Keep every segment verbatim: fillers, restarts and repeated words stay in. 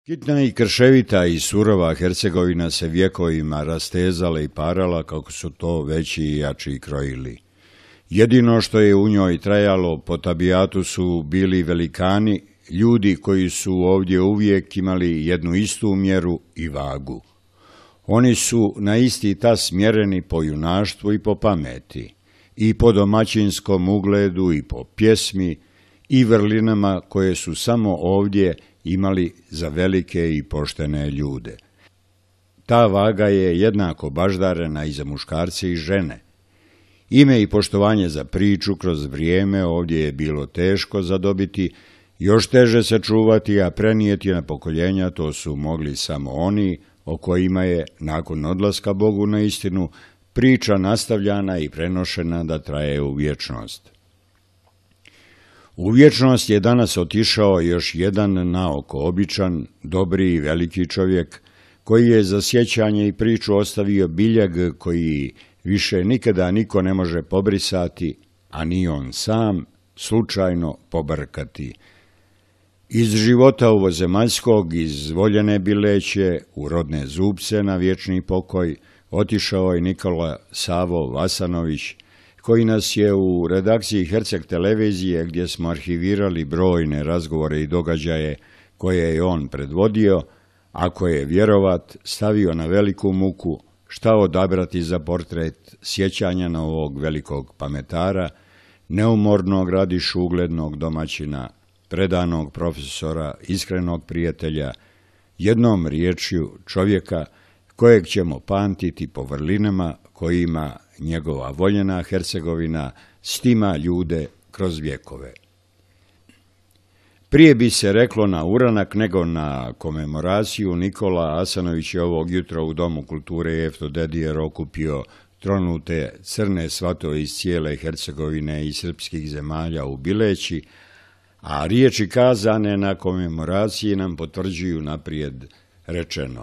Hitna i krševita i surova Hercegovina se vjekovima rastezala i parala kako su to veći i jači krojili. Jedino što je u njoj trajalo po tabijatu su bili velikani, ljudi koji su ovdje uvijek imali jednu istu mjeru i vagu. Oni su na isti tas mjereni po junaštvu i po pameti, i po domaćinskom ugledu i po pjesmi i vrlinama koje su samo ovdje imali za velike i poštene ljude. Ta vaga je jednako baždarena i za muškarce i žene. Ime i poštovanje za priču kroz vrijeme ovdje je bilo teško zadobiti, još teže se čuvati, a prenijeti na pokoljenja to su mogli samo oni o kojima je, nakon odlaska Bogu na istinu, priča nastavljana i prenošena da traje u vječnost. U vječnost je danas otišao još jedan naoko običan, dobri i veliki čovjek, koji je za sjećanje i priču ostavio biljeg koji više nikada niko ne može pobrisati, a ni on sam slučajno pobrkati. Iz života ovozemaljskog, iz voljene Bileće, u rodne Zubce na vječni pokoj, otišao je Nikola Savo Vasanović, koji nas je u redakciji Herceg televizije, gdje smo arhivirali brojne razgovore i događaje koje je on predvodio, ako je vjerovat, stavio na veliku muku šta odabrati za portret sjećanja na ovog velikog pametara, neumornog radišu uglednog domaćina, predanog profesora, iskrenog prijatelja, jednom riječju čovjeka kojeg ćemo pamtiti po vrlinama kojima njegova voljena Hercegovina stima ljude kroz vjekove. Prije bi se reklo na uranak nego na komemoraciju, Nikola Asanović je ovog jutra u Domu kulture Jefto Dedijer okupio tronute crne svatove iz cijele Hercegovine i srpskih zemalja u Bileći, a riječi kazane na komemoraciji nam potvrđuju naprijed rečeno.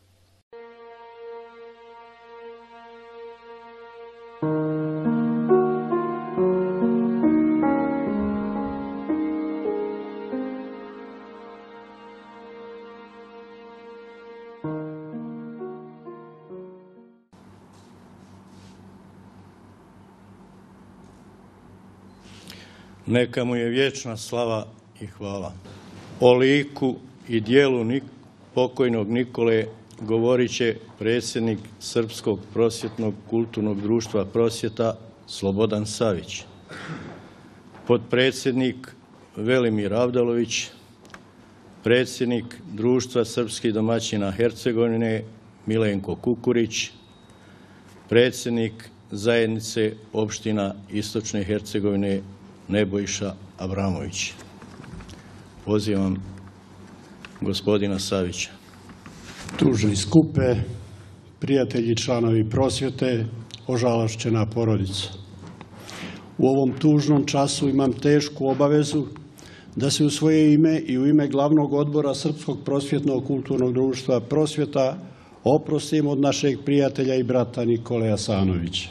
Neka mu je vječna slava i hvala. O liku i dijelu pokojnog Nikole govorit će predsjednik Srpskog prosvjetnog kulturnog društva Prosvjeta Slobodan Savić, potpredsjednik Velimir Avdalović, predsjednik Društva srpskih domaćina Hercegovine Milenko Kukurić, predsjednik Zajednice opština Istočne Hercegovine Nebojša Abramović. Pozivam gospodina Savića. Tužni skupe, prijatelji, članovi Prosvjete, ožalošćena porodica. U ovom tužnom času imam tešku obavezu da se u svoje ime i u ime glavnog odbora Srpskog prosvjetnog kulturnog društva Prosvjeta oprostim od našeg prijatelja i brata Nikole Asanovića.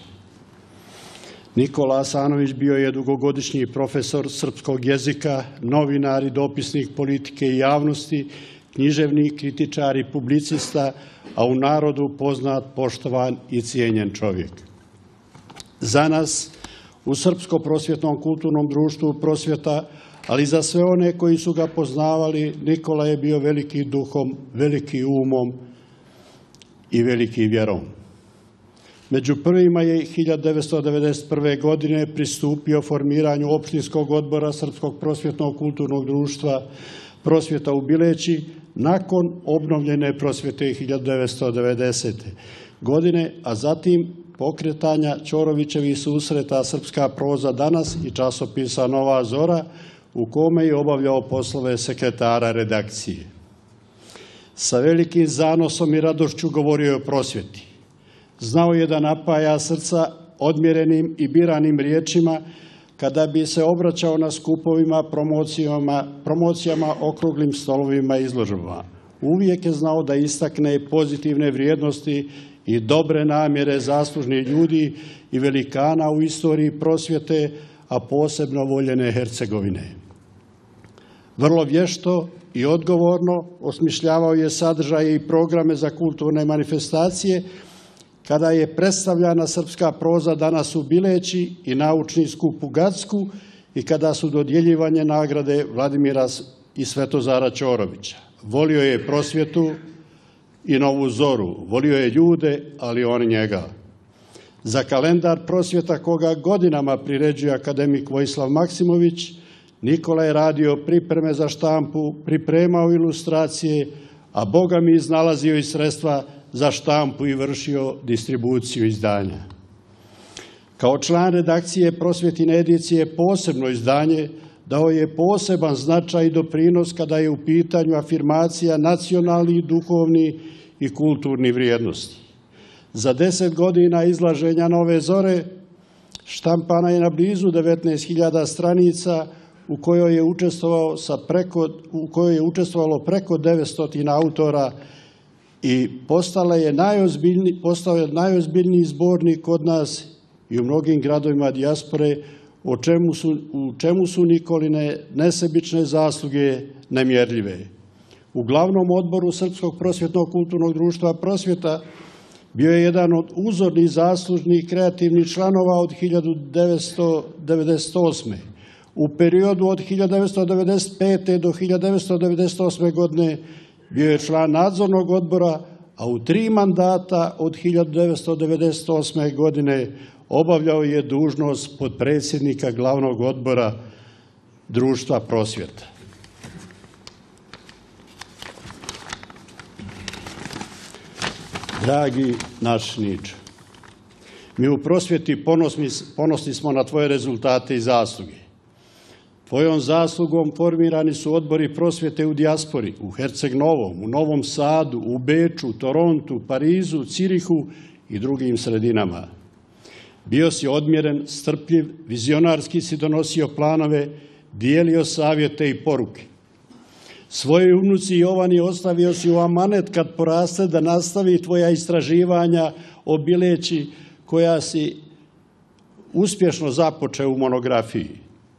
Nikola Asanović bio je dugogodišnji profesor srpskog jezika, novinar i dopisnik politike i javnosti, književnik, kritičar i publicista, a u narodu poznat, poštovan i cijenjen čovjek. Za nas u Srpskom prosvjetnom kulturnom društvu Prosvjeta, ali za sve one koji su ga poznavali, Nikola je bio veliki duhom, veliki umom i veliki vjerom. Među prvima je hiljadu devetsto devedeset prve. godine pristupio formiranju opštinskog odbora Srpskog prosvjetnog kulturnog društva Prosvjeta u Bileći nakon obnovljene prosvjete hiljadu devetsto devedesete. godine, a zatim pokretanja Ćorovićevih susreta Srpska proza danas i časopisa Nova Zora, u kome je obavljao poslove sekretara redakcije. Sa velikim zanosom i radošću govorio je o prosvjeti. Znao je da napaja srca odmjerenim i biranim riječima kada bi se obraćao na skupovima, promocijama, promocijama, okruglim stolovima i izložbama. Uvijek je znao da istakne pozitivne vrijednosti i dobre namjere zaslužnih ljudi i velikana u istoriji prosvjete, a posebno voljene Hercegovine. Vrlo vješto i odgovorno osmišljavao je sadržaje i programe za kulturne manifestacije kada je predstavljana srpska proza danas u Bileći i naučni skup u Gacku i kada su dodjeljivanje nagrade Vladimira i Svetozara Ćorovića. Volio je prosvjetu i novu zoru, volio je ljude, ali oni njega. Za kalendar prosvjeta koga godinama priređuje akademik Vojislav Maksimović, Nikola je radio pripreme za štampu, pripremao ilustracije, a Boga mi iznalazio i sredstva za štampu i vršio distribuciju izdanja. Kao član redakcije prosvjetine edicije posebno izdanje dao je poseban značaj i doprinos kada je u pitanju afirmacija nacionalnih, duhovnih i kulturnih vrijednosti. Za deset godina izlaženja Nove zore štampana je na blizu devetnaest hiljada stranica u kojoj je učestvovao sa preko, u kojoj je učestvovalo preko devetsto autora i postala je najozbiljniji, postao je najozbiljniji zbornik kod nas i u mnogim gradovima dijaspore, o čemu su, u čemu su Nikoline nesebične zasluge nemjerljive. U glavnom odboru Srpskog prosvjetnog kulturnog društva Prosvjeta bio je jedan od uzornih, zaslužnih, kreativnih članova od hiljadu devetsto devedeset osme. U periodu od hiljadu devetsto devedeset pete do hiljadu devetsto devedeset osme godine bio je član nadzornog odbora, a u tri mandata od hiljadu devetsto devedeset osme godine obavljao je dužnost potpredsjednika glavnog odbora Društva Prosvjeta. Dragi naš Niđo, mi u prosvjeti ponosni, ponosni smo na tvoje rezultate i zasluge. Tvojom zaslugom formirani su odbori prosvjete u dijaspori, u Herceg Novom, u Novom Sadu, u Beču, Torontu, Parizu, Cirihu i drugim sredinama. Bio si odmjeren, strpljiv, vizionarski si donosio planove, dijelio savjete i poruke. Svojoj unuci Jovani ostavio si u amanet kad poraste da nastavi tvoja istraživanja o Bileći koja si uspješno započeo u monografiji.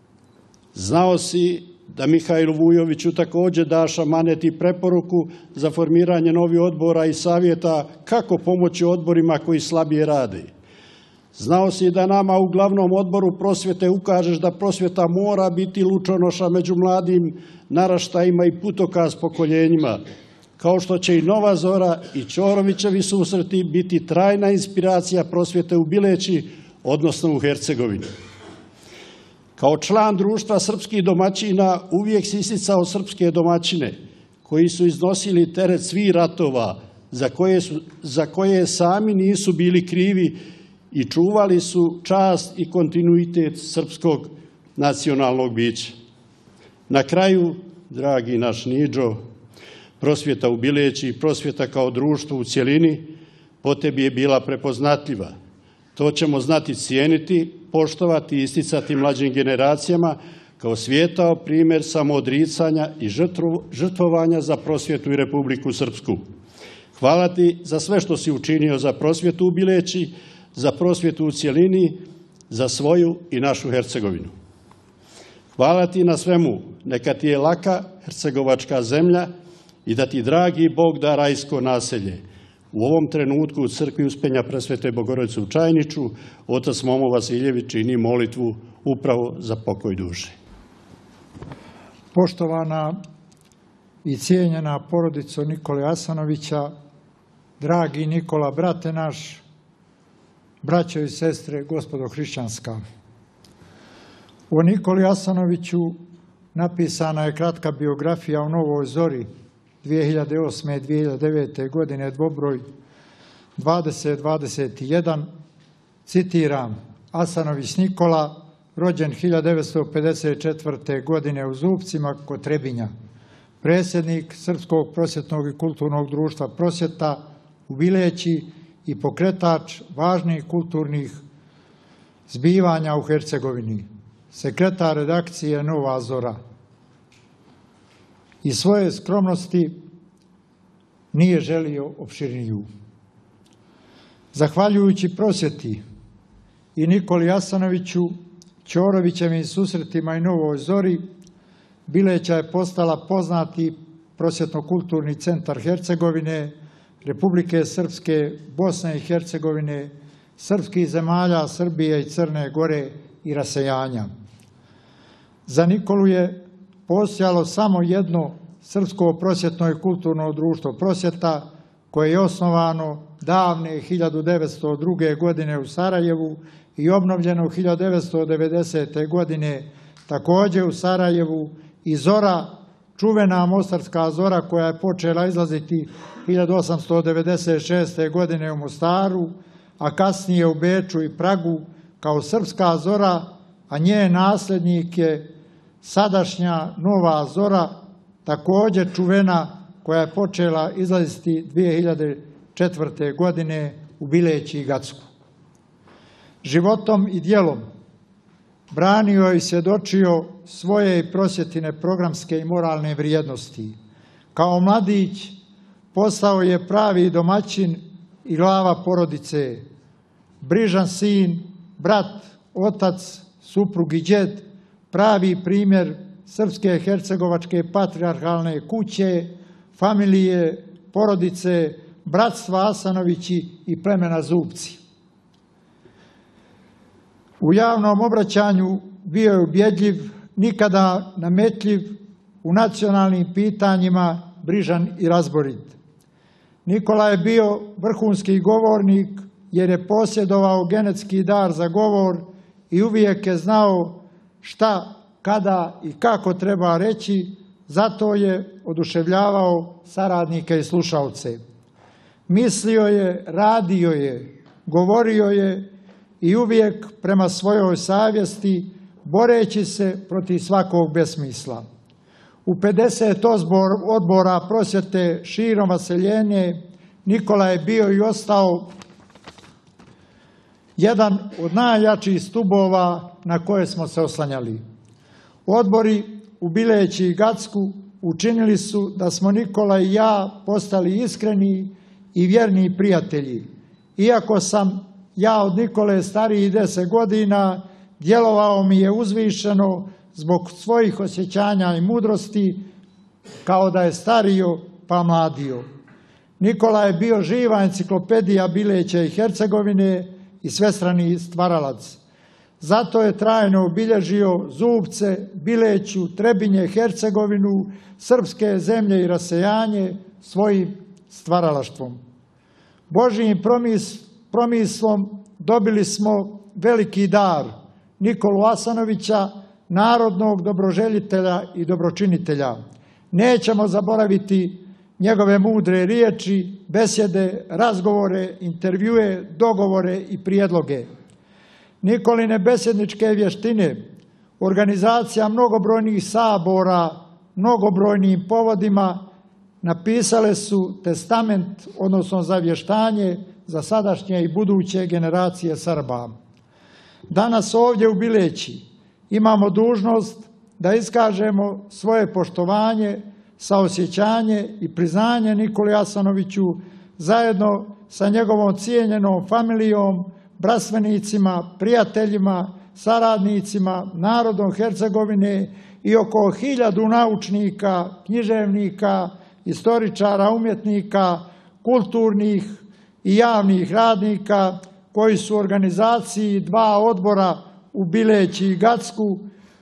Znao si da Mihajlu Vujoviću također daš amanet i preporuku za formiranje novih odbora i savjeta kako pomoći odborima koji slabije rade. Znao si da nama u glavnom odboru prosvjete ukažeš da prosvjeta mora biti lučonoša među mladim naraštajima i putokaz pokoljenjima, kao što će i Nova zora i Ćorovićevi susreti biti trajna inspiracija prosvjete u Bileći, odnosno u Hercegovini. Kao član društva srpskih domaćina uvijek si isticao srpske domaćine koji su iznosili teret svih ratova za koje, su, za koje sami nisu bili krivi i čuvali su čast i kontinuitet srpskog nacionalnog bića. Na kraju, dragi naš Niđo, prosvjeta u Bileći i prosvjeta kao društvo u cjelini po tebi je bila prepoznatljiva. To ćemo znati cijeniti, poštovati i isticati mlađim generacijama kao svijetao primjer samoodricanja i žrtvovanja za prosvjetu i Republiku Srpsku. Hvala ti za sve što si učinio za prosvjetu u Bileći, za prosvjetu u cjelini, za svoju i našu Hercegovinu. Hvala ti na svemu, neka ti je laka hercegovačka zemlja i da ti dragi Bog da rajsko naselje. U ovom trenutku u crkvi Uspenja Presvete Bogorodice u Čajniču otac Momo Vasiljević čini molitvu upravo za pokoj duše. Poštovana i cijenjena porodico Nikole Asanovića, dragi Nikola, brate naš, braćo i sestre, gospodo hrišćanska. O Nikoli Asanoviću napisana je kratka biografija u Novoj zori dvije hiljade osme i dvije hiljade devete. godine, dvobroj dvadeset dvadeset jedan. Citiram, Asanović Nikola, rođen hiljadu devetsto pedeset četvrte. godine u Zupcima kod Trebinja, predsjednik Srpskog prosvjetnog i kulturnog društva Prosvjeta u Bileći i pokretač važnih kulturnih zbivanja u Hercegovini, sekretar redakcije Nova zora. I svoje skromnosti nije želio opširniju. Zahvaljujući prosvjeti i Nikoli Asanoviću, Ćorovićevim susretima i Novoj zori, Bileća je postala poznati prosvjetno-kulturni centar Hercegovine, Republike Srpske, Bosne i Hercegovine, srpskih zemalja, Srbije i Crne Gore i rasejanja. Za Nikolu je postojalo samo jedno srpsko prosvjetno i kulturno društvo Prosvjeta, koje je osnovano davne hiljadu devetsto druge. godine u Sarajevu i obnovljeno hiljadu devetsto devedesete. godine također u Sarajevu, i Zora, čuvena mostarska Zora koja je počela izlaziti hiljadu osamsto devedeset šeste. godine u Mostaru, a kasnije u Beču i Pragu kao srpska Zora, a njen nasljednik je sadašnja Nova Zora, također čuvena, koja je počela izlaziti dvije hiljade četvrte. godine u Bileći i Gacku. Životom i djelom branio i svjedočio svoje prosvjetine programske i moralne vrijednosti. Kao mladić postao je pravi domaćin i glava porodice, brižan sin, brat, otac, suprug i djed, pravi primjer srpske hercegovačke patrijarhalne kuće, familije, porodice, bratstva Asanovići i plemena Zubci. U javnom obraćanju bio je ubjedljiv, nikada nametljiv, u nacionalnim pitanjima brižan i razborit. Nikola je bio vrhunski govornik jer je posjedovao genetski dar za govor i uvijek je znao šta, kada i kako treba reći, zato je oduševljavao saradnike i slušalce. Mislio je, radio je, govorio je i uvijek prema svojoj savjesti, boreći se protiv svakog besmisla. U pedeset odbora prosvjete širom vaseljenje Nikola je bio i ostao jedan od najjačih stubova na koje smo se oslanjali. Odbori u Bileći i Gacku učinili su da smo Nikola i ja postali iskreni i vjerni prijatelji. Iako sam ja od Nikole stariji deset godina, djelovao mi je uzvišeno zbog svojih osjećanja i mudrosti, kao da je stario pa mladio. Nikola je bio živa enciklopedija Bileća i Hercegovine i svestrani stvaralac. Zato je trajno obilježio Zubce, Bileću, Trebinje, Hercegovinu, srpske zemlje i rasejanje svojim stvaralaštvom. Božjim promislom dobili smo veliki dar Nikolu Asanovića, narodnog dobroželjitelja i dobročinitelja. Nećemo zaboraviti njegove mudre riječi, besjede, razgovore, intervjue, dogovore i prijedloge. Nikoline besjedničke vještine, organizacija mnogobrojnih sabora, mnogobrojnim povodima napisale su testament, odnosno zavještanje za sadašnje i buduće generacije Srba. Danas ovdje u Bileći imamo dužnost da iskažemo svoje poštovanje, saosjećanje i priznanje Nikoli Asanoviću zajedno sa njegovom cijenjenom familijom, bratstvenicima, prijateljima, saradnicima, narodom Hercegovine i oko hiljadu naučnika, književnika, istoričara, umjetnika, kulturnih i javnih radnika koji su u organizaciji dva odbora u Bileći i Gacku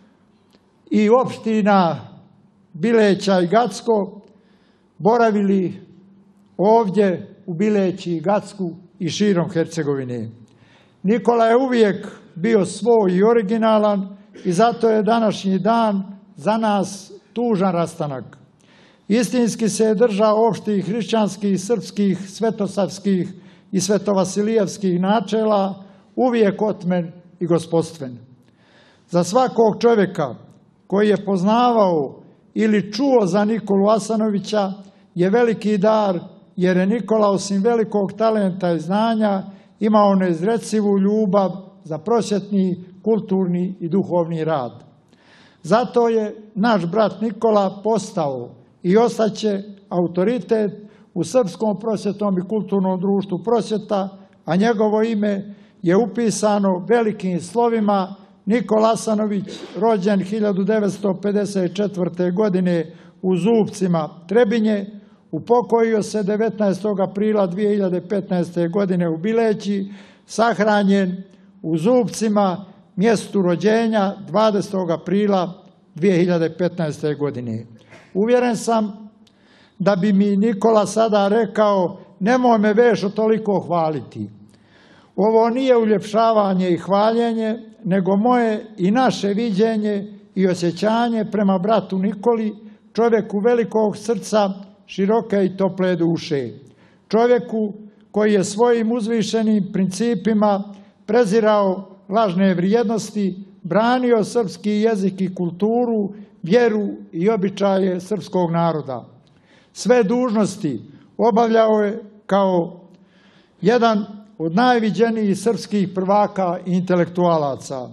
i opština Bileća i Gacko boravili ovdje u Bileći i Gacku i širom Hercegovine. Nikola je uvijek bio svoj i originalan i zato je današnji dan za nas tužan rastanak. Istinski se je držao opštih hrišćanskih, srpskih, svetosavskih i svetovasilijevskih načela, uvijek otmen i gospodstven. Za svakog čovjeka koji je poznavao ili čuo za Nikolu Asanovića je veliki dar, jer je Nikola osim velikog talenta i znanja imao neizrecivu ljubav za prosvjetni, kulturni i duhovni rad. Zato je naš brat Nikola postao i ostaće autoritet u Srpskom prosvjetnom i kulturnom društvu Prosvjeta, a njegovo ime je upisano velikim slovima Nikola Asanović, rođen hiljadu devetsto pedeset četvrte. godine u Zubcima, Trebinje, upokojio se devetnaestog aprila dvije hiljade petnaeste. godine u Bileći, sahranjen u Zubcima, mjestu rođenja dvadesetog aprila dvije hiljade petnaeste. godine. Uvjeren sam da bi mi Nikola sada rekao: nemoj me Vešo toliko hvaliti. Ovo nije uljepšavanje i hvaljenje, nego moje i naše viđenje i osjećanje prema bratu Nikoli, čovjeku velikog srca, široke i tople duše. Čovjeku koji je svojim uzvišenim principima prezirao lažne vrijednosti, branio srpski jezik i kulturu, vjeru i običaje srpskog naroda. Sve dužnosti obavljao je kao jedan od najviđenijih srpskih prvaka i intelektualaca.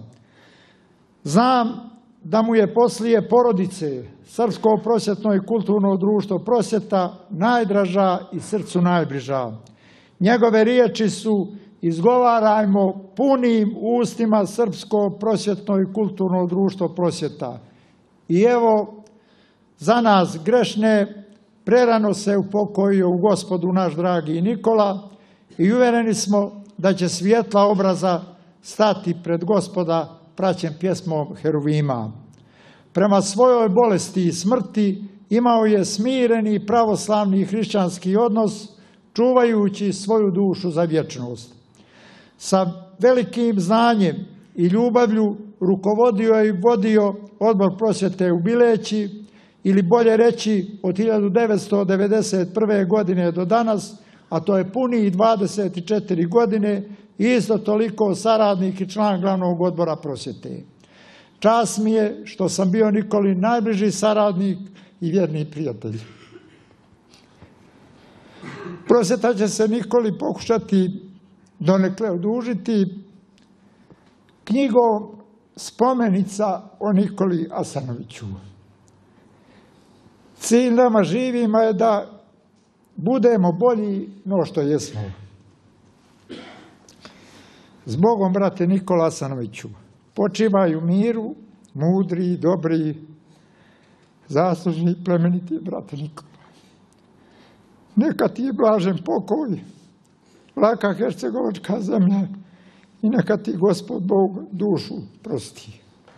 Znam da mu je poslije porodice Srpsko prosvjetno i kulturno društvo Prosvjeta najdraža i srcu najbliža. Njegove riječi su: izgovarajmo punim ustima Srpsko prosvjetno i kulturno društvo Prosvjeta. I evo, za nas grešne, prerano se upokojio u Gospodu naš dragi Nikola i uvjereni smo da će svijetla obraza stati pred Gospoda praćen pjesmom Heruvima. Prema svojoj bolesti i smrti imao je smireni pravoslavni hrišćanski odnos, čuvajući svoju dušu za vječnost. Sa velikim znanjem i ljubavlju rukovodio je i vodio Odbor prosvjete u Bileći, ili bolje reći od hiljadu devetsto devedeset prve. godine do danas, a to je punih dvadeset četiri godine, i isto toliko saradnik i član glavnog odbora prosvjete. Čast mi je što sam bio Nikolin najbliži saradnik i vjerni prijatelj. Prosvjeta će se Nikoli pokušati donekle odužiti knjigom spomenica o Nikoli Asanoviću. Cilj nama živima je da budemo bolji no što jesmo. Zbogom, brate Nikola Asanoviću, počivaj u miru, mudri, dobri, zaslužni i plemeniti, brate Nikola. Neka ti je blažen pokoj, laka hercegovačka zemlja, i neka ti Gospod Bog dušu prosti.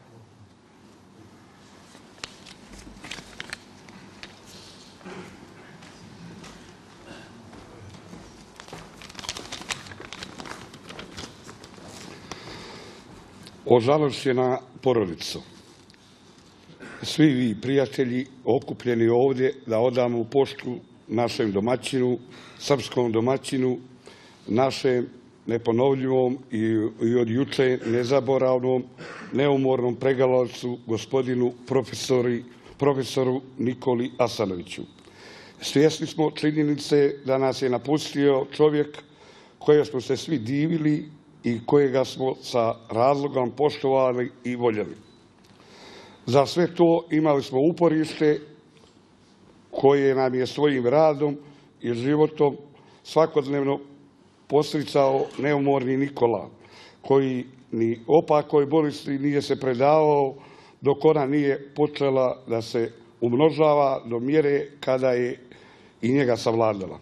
Ožalošćena porodico, svi vi prijatelji okupljeni ovdje da odamo poštu našem domaćinu, srpskom domaćinu, našem neponovljivom i od juče nezaboravnom, neumornom pregalaocu, gospodinu profesoru Nikoli Asanoviću. Svjesni smo činjenice da nas je napustio čovjek kojeg smo se svi divili i kojega smo sa razlogom poštovali i voljeli. Za sve to imali smo uporište koje nam je svojim radom i životom svakodnevno podsticao neumorni Nikola, koji ni opakoj bolesti nije se predavao dok ona nije počela da se umnožava do mjere kada je i njega savladala.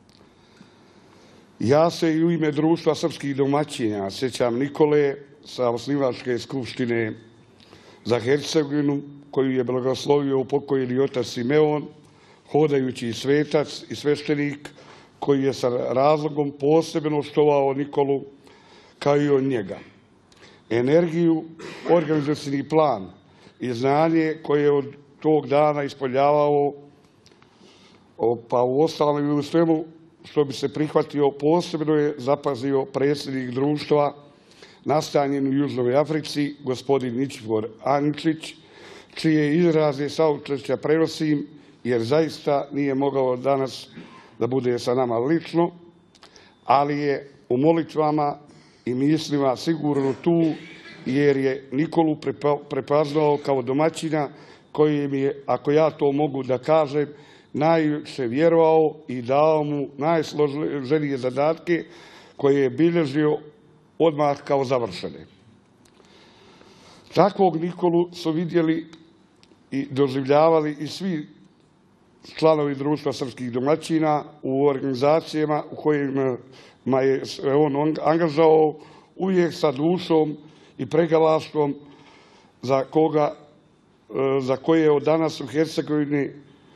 Ja se i u ime Društva srpskih domaćina sjećam Nikole sa osnivačke skupštine za Hercegovinu, koju je blagoslovio upokojeni otac Simeon, hodajući svetac i sveštenik koji je sa razlogom posebno štovao Nikolu kao i on njega. Energiju, organizacijni plan i znanje koje je od tog dana ispoljavao, pa u ostalom i u svemu što bi se prihvatio, posebno je zapazio predsjednik društva nastanjen u Južnoj Africi, gospodin Ničifor Aničić, čije izraze saučešća prenosim, jer zaista nije mogao danas da bude sa nama lično, ali je u molitvama i mislima sigurno tu, jer je Nikolu prepoznao kao domaćina koji mi je, ako ja to mogu da kažem, najviše vjerovao i dao mu najsloženije zadatke koje je bilježio odmah kao završene. Takvog Nikolu su vidjeli i doživljavali i svi članovi društva srpskih domaćina u organizacijama u kojima je on angažao, uvijek sa dušom i pregalaštvom za koga, za koje je od danas u Hercegovini,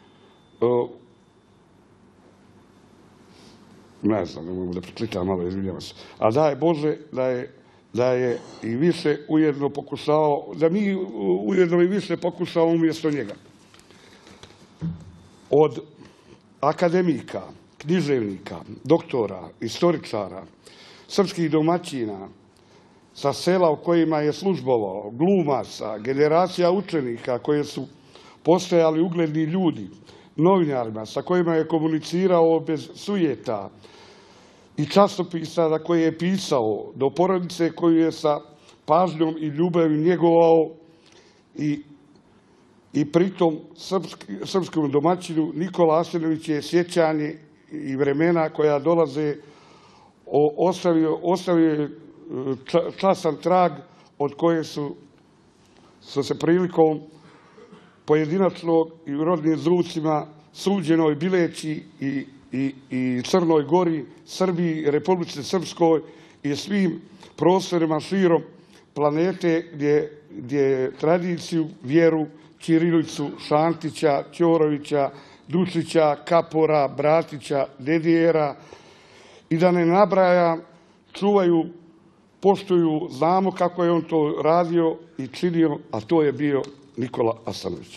ne znam, ne mogu da preklitam malo, izvinjavam se, a daj Bože da je, da je i više ujedno pokušao, da mi ujedno i više pokušao umjesto njega. Od akademika, književnika, doktora, istoričara, srpskih domaćina, sa sela u kojima je službovao, glumaca, generacija učenika koje su postojali ugledni ljudi, novinarima sa kojima je komunicirao bez sujeta i časopisa na koje je pisao, do porodice koju je sa pažnjom i ljubavim njegovao i I pritom srpskom domaćinu Nikola Asenović je sjećanje i vremena koja dolaze ostavio, ostavio časan trag od koje su, su se prilikom pojedinačnog i u rodnim zvucima suđenoj Bileći i, i, i Crnoj Gori, Srbiji, Republici Srpskoj i svim prostorima širom planete gdje, gdje tradiciju, vjeru, ćirilicu Šantića, Ćorovića, Dučića, Kapora, Bratića, Dedijera i da ne nabrajam, čuvaju, poštuju, znamo kako je on to radio i činio, a to je bio Nikola Asanović.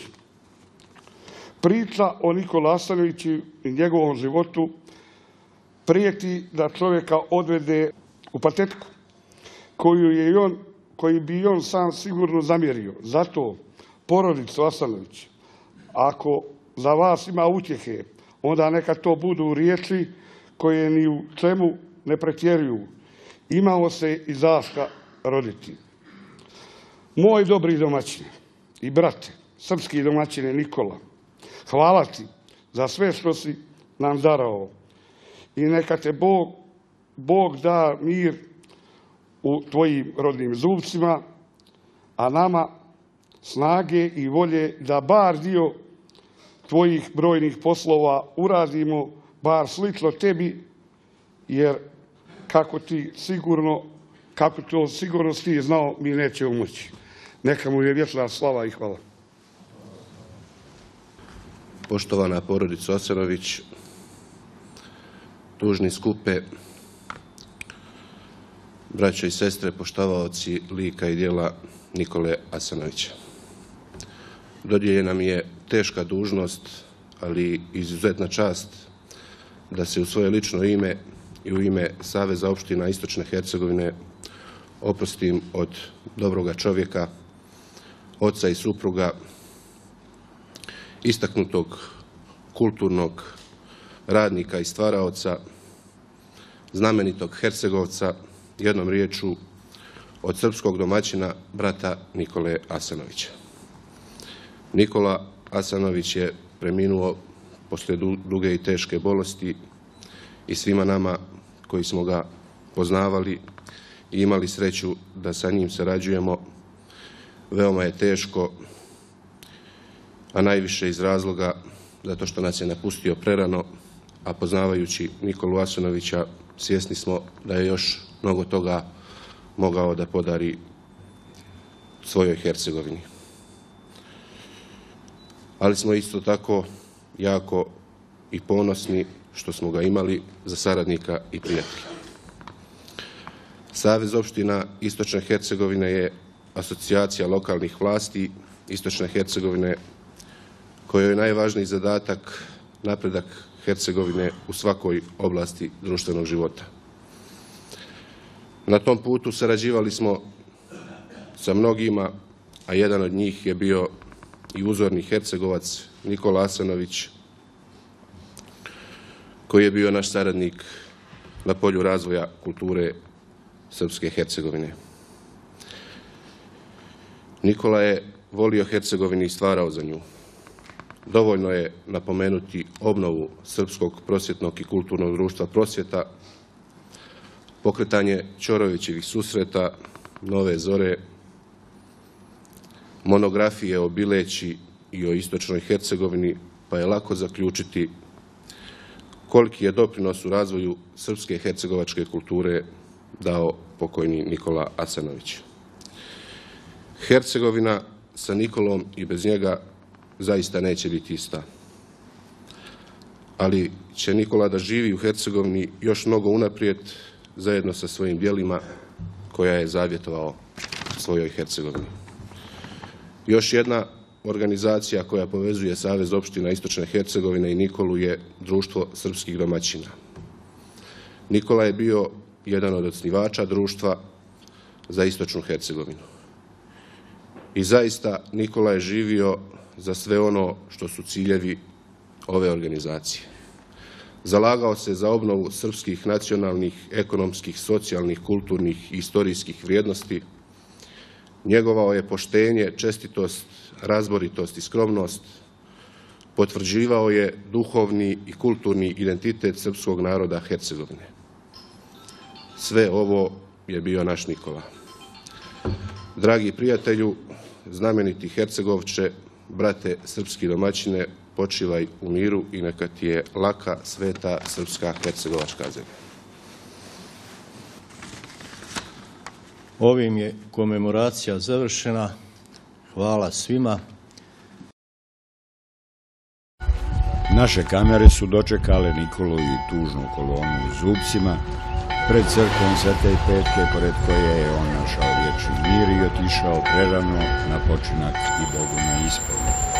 Priča o Nikola Asanoviću i njegovom životu prijeti da čovjeka odvede u patetiku koju je i on, koji bi on sam sigurno zamjerio. Zato porodicu Asanović, ako za vas ima utjehe, onda neka to budu riječi koje ni u čemu ne pretjeruju. Imamo se i zašta roditi. Moj dobri domaćine i brate, srpski domaćine Nikola, hvala ti za sve što si nam darao i neka te Bog, Bog da mir u tvojim rodnim zubcima, a nama snage i volje da bar dio tvojih brojnih poslova uradimo, bar slično tebi, jer kako ti sigurno, kako to sigurno ti znao, mi nećemo moći. Neka mu je vječna slava i hvala. Poštovana porodica Asanović, tužni skupe, braćo i sestre, poštavaoci lika i djela Nikole Asanovića. Dodijeljena mi je teška dužnost, ali izuzetna čast da se u svoje lično ime i u ime Saveza opština Istočne Hercegovine oprostim od dobroga čovjeka, oca i supruga, istaknutog kulturnog radnika i stvaraoca, znamenitog Hercegovca, jednom riječu od srpskog domaćina brata Nikole Asanovića. Nikola Asanović je preminuo poslije duge i teške bolesti i svima nama koji smo ga poznavali i imali sreću da sa njim sarađujemo, veoma je teško, a najviše iz razloga zato što nas je napustio prerano, a poznavajući Nikolu Asanovića svjesni smo da je još mnogo toga mogao da podari svojoj Hercegovini. Ali smo isto tako jako i ponosni što smo ga imali za saradnika i prijatelja. Savez opština Istočne Hercegovine je asocijacija lokalnih vlasti Istočne Hercegovine kojoj je najvažniji zadatak napredak Hercegovine u svakoj oblasti društvenog života. Na tom putu sarađivali smo sa mnogima, a jedan od njih je bio i uzorni Hercegovac Nikola Asanović, koji je bio naš saradnik na polju razvoja kulture Srpske Hercegovine. Nikola je volio Hercegovini i stvarao za nju. Dovoljno je napomenuti obnovu Srpskog prosvjetnog i kulturnog društva Prosvjeta, pokretanje Ćorovićevih susreta, Nove zore, monografije o Bileći i o istočnoj Hercegovini, pa je lako zaključiti koliki je doprinos u razvoju srpske hercegovačke kulture dao pokojni Nikola Asanović. Hercegovina sa Nikolom i bez njega zaista neće biti ista. Ali će Nikola da živi u Hercegovini još mnogo unaprijed zajedno sa svojim djelima koja je zavjetovao svojoj Hercegovini. Još jedna organizacija koja povezuje Savez opština Istočne Hercegovine i Nikolu je Društvo srpskih domaćina. Nikola je bio jedan od osnivača društva za Istočnu Hercegovinu. I zaista Nikola je živio za sve ono što su ciljevi ove organizacije. Zalagao se za obnovu srpskih nacionalnih, ekonomskih, socijalnih, kulturnih i istorijskih vrijednosti. Njegovao je poštenje, čestitost, razboritost i skromnost. Potvrđivao je duhovni i kulturni identitet srpskog naroda Hercegovine. Sve ovo je bio naš Nikola. Dragi prijatelju, znameniti Hercegovče, brate srpski domaćine, počivaj u miru i neka ti je laka, sveta srpska hercegovačka zemlja. Ovim je komemoracija završena. Hvala svima. Naše kamere su dočekale Nikolu i tužnu kolonu u Zubcima pred crkvom Svete Petke, pored koje je on našao vječni mir i otišao prerano na počinak i Bogu na ispoved.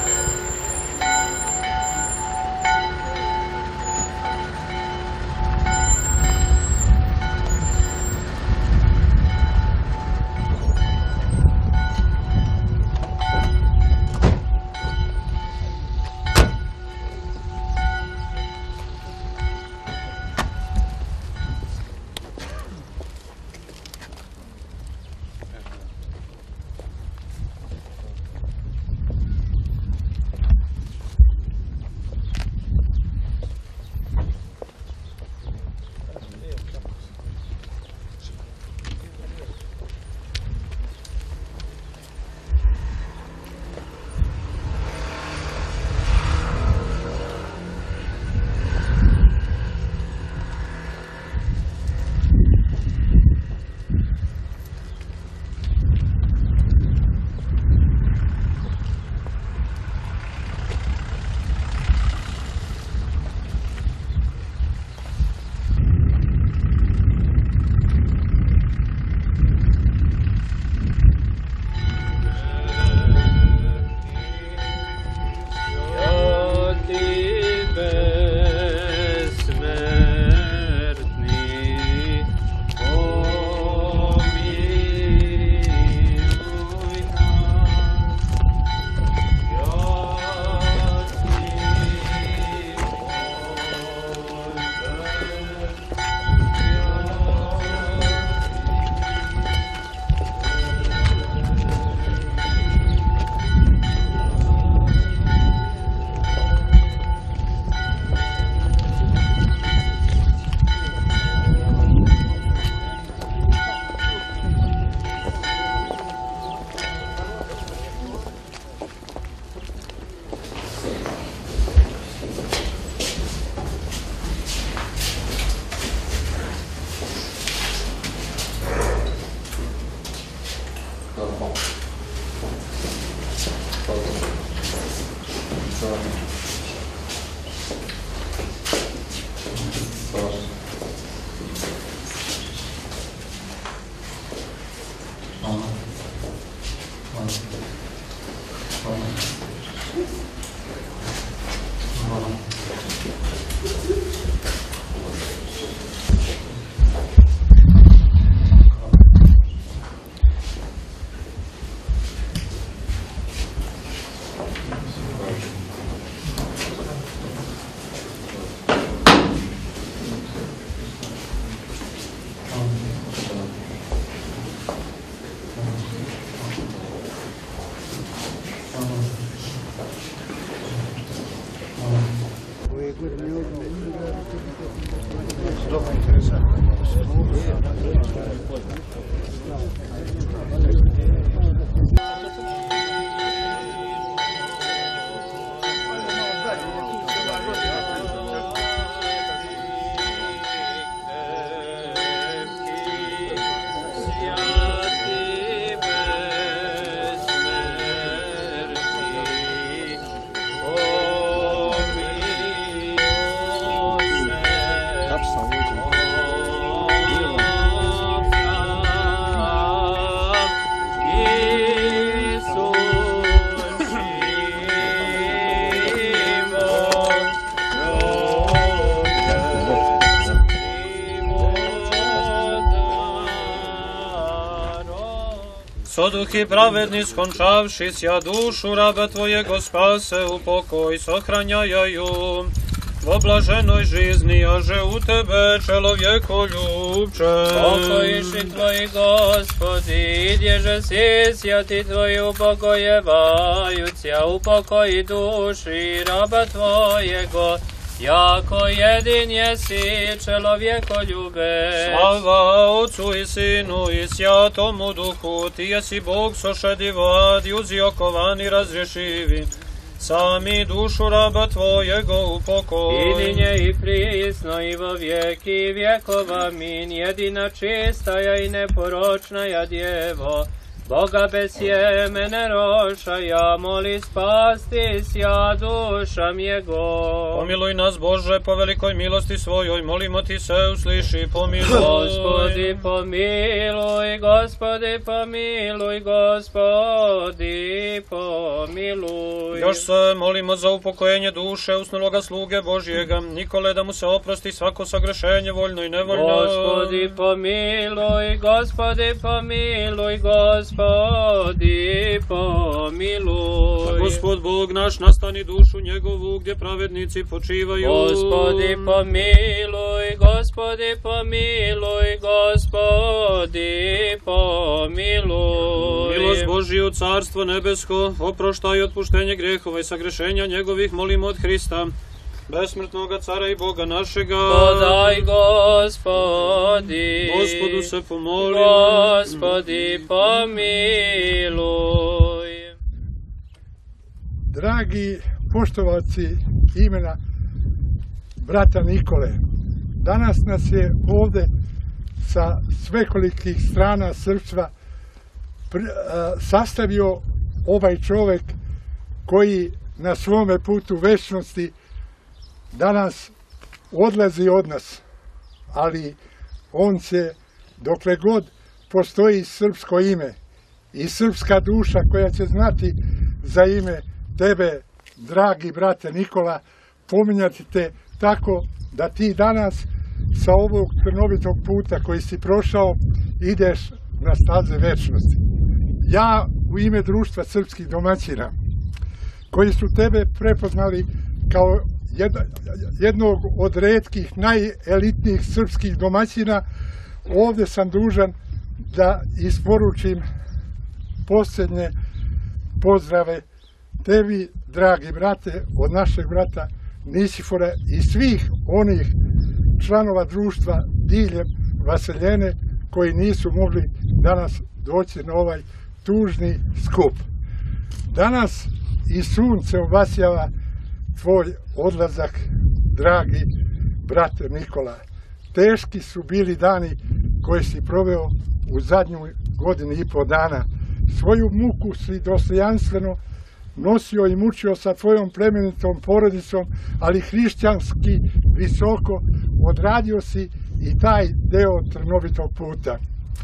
Dopo interessante. Hvala. Soduhi pravedni skončavši sja dušu raba Tvojego spase u pokoj sohranjajaju. Во блаженoj жизни, аже у Тебе, человеколюбče. Покоиши Твои, Господи, идеже си святи Твои упокоеваются, упокои души раба Твоего, яко един еси человеколюбец. Слава Отцу и Сину и Святому Духу, Ти еси Бог сошедивад, юзи оковани разрешиви. Сами душу раба Твоего упокой. И ныне и присно, и во веки веков. Аминь. Едина чистая и непорочная Дева, Бога без семени рошая, моли спасти ся душам Его. Помилуй нас, Боже, по великой милости Своей, молимо Ти се, услыши, помилуй. Господи, помилуй, Господи, помилуй, Господи, помилуй. Još se molimo za upokojenje duše usnuloga sluge Božjega, Nikole, da mu se oprosti svako sagrešenje, voljno i nevoljno. Gospodi, pomilуj, Gospodi, pomilуj, Gospodi, pomilуj. Gospod Bog naš, nastani dušu njegovu, gdje pravednici počivaju. Gospodi, pomilуj, Gospodi, pomilуj, Gospodi, pomilуj. Milost Božiju, carstvo nebesko, oproštaj otpuštenje grehova i sagrešenja njegovih, molimo od Hrista, besmrtnoga cara i Boga našega. Podaj, Gospodi, Gospodu se pomolimo. Gospodi, pomiluj. Dragi poštovaci imena brata Nikole, danas nas je ovde sa svekolikih strana srpstva sastavio ovaj čovek koji na svome putu večnosti danas odlazi od nas, ali on će, dokle god postoji srpsko ime i srpska duša koja će znati za ime tebe, dragi brate Nikola, pominjati te tako da ti danas sa ovog trnovitog puta koji si prošao ideš na staze večnosti. Ja u ime društva srpskih domaćina, koji su tebe prepoznali kao jednog od retkih, najelitnijih srpskih domaćina, ovde sam dužan da isporučim posljednje pozdrave tebi, dragi brate, od našeg brata Nisifora i svih onih članova društva diljem Vaseljene koji nisu mogli danas doći na ovaj tužni skup. Danas i sunce obasjava tvoj odlazak, dragi brate Nikola. Teški su bili dani koje si proveo u zadnju godini i po dana. Svoju muku si dostojanstveno nosio i mučio sa tvojom plemenitom porodicom, ali hrišćanski visoko odradio si i taj deo trnovitog puta.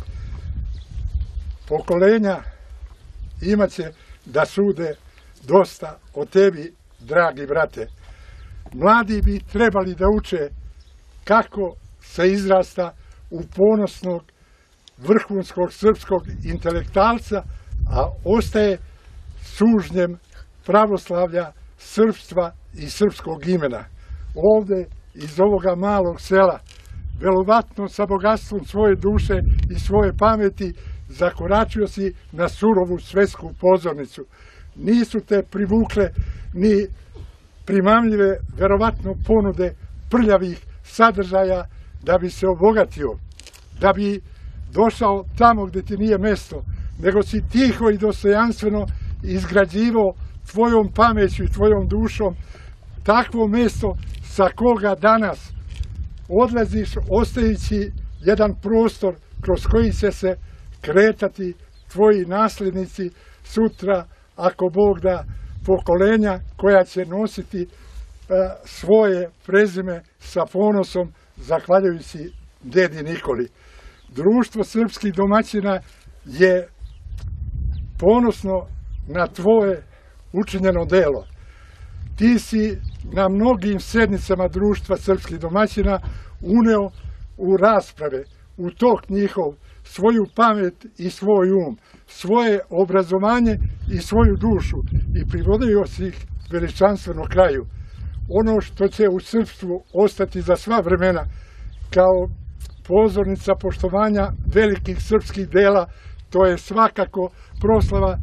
Pokolenja imaće da sude dosta o tebi, dragi brate. Mladi bi trebali da uče kako se izrasta u ponosnog, vrhunskog srpskog intelektualca, a ostaje sužnjem pravoslavlja, srpstva i srpskog imena. Ovde, iz ovoga malog sela, verovatno sa bogatstvom svoje duše i svoje pameti, zakoračio si na surovu svetsku pozornicu. Nisu te privukle ni primamljive, verovatno ponude prljavih sadržaja da bi se obogatio, da bi došao tamo gde ti nije mesto, nego si tiho i dostojanstveno izgrađivao tvojom pameću i tvojom dušom takvo mesto sa koga danas odlaziš, ostajući jedan prostor kroz koji će se kretati tvoji naslednici sutra, ako Bog da, pokolenja koja će nositi svoje prezime sa ponosom zahvaljujući dedi Nikoli. Društvo srpskih domaćina je ponosno na tvoje učinjeno delo. Ti si na mnogim sednicama društva srpskih domaćina uneo u rasprave u tok njihov svoju pamet i svoj um, svoje obrazovanje i svoju dušu i privodio si ih veličanstveno kraju. Ono što će u srpstvu ostati za sva vremena kao pozornica poštovanja velikih srpskih dela, to je svakako proslava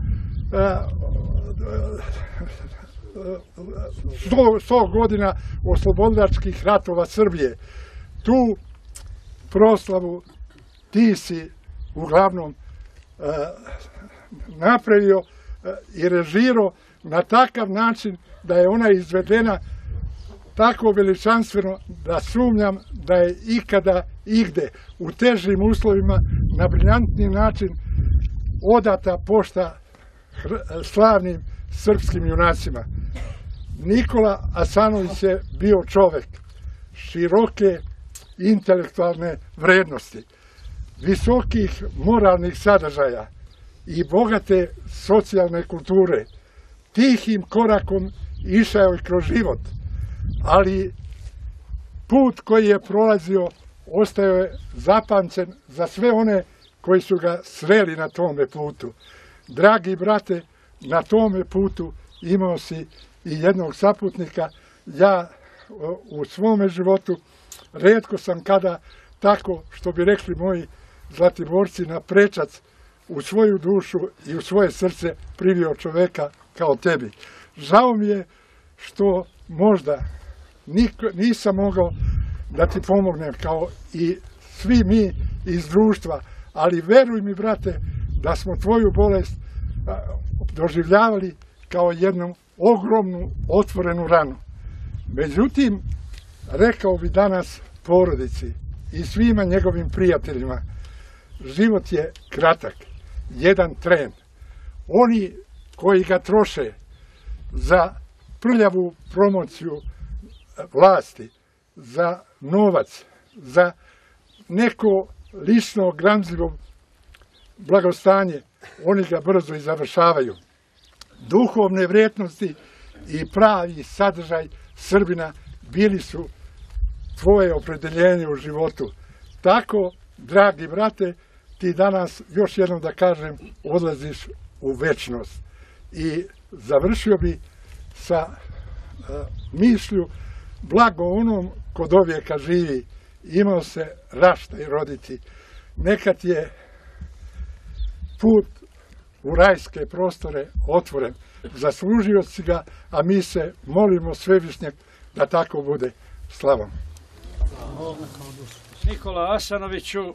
sto godina oslobodilačkih ratova Srbije. Tu proslavu ti si uglavnom napravio i režirao na takav način da je ona izvedena tako veličanstveno da sumnjam da je ikada igde u težim uslovima na briljantni način odata pošta slavnim srpskim junacima. Nikola Asanović je bio čovek široke intelektualne vrednosti, visokih moralnih sadržaja i bogate socijalne kulture. Tihim korakom išao je kroz život, ali put koji je prolazio ostao je zapamćen za sve one koji su ga sreli na tome putu. Dragi brate, na tome putu imao si i jednog saputnika. Ja u svome životu retko sam kada tako, što bi rekli moji Zlatiborci, na prečac u svoju dušu i u svoje srce privio čoveka kao tebi. Žao mi je što možda nisam mogao da ti pomognem kao i svi mi iz društva, ali veruj mi, brate, da smo tvoju bolest doživljavali kao jednu ogromnu otvorenu ranu. Međutim, rekao bi danas porodici i svima njegovim prijateljima, život je kratak, jedan tren. Oni koji ga troše za prljavu promociju vlasti, za novac, za neko lično gramzljivo blagostanje, oni ga brzo i završavaju. Duhovne vrijednosti i pravi sadržaj Srbina bili su tvoje opredeljenje u životu. Tako, dragi brate, ti danas, još jednom da kažem, odlaziš u večnost. I završio bi sa mišlju, blago onom ko do vijeka živi, imao se raštaj roditi. Nekad je put u rajske prostore otvoren. Zaslužio si ga, a mi se molimo Svevišnjeg da tako bude. Slava. Nikola Asanoviću,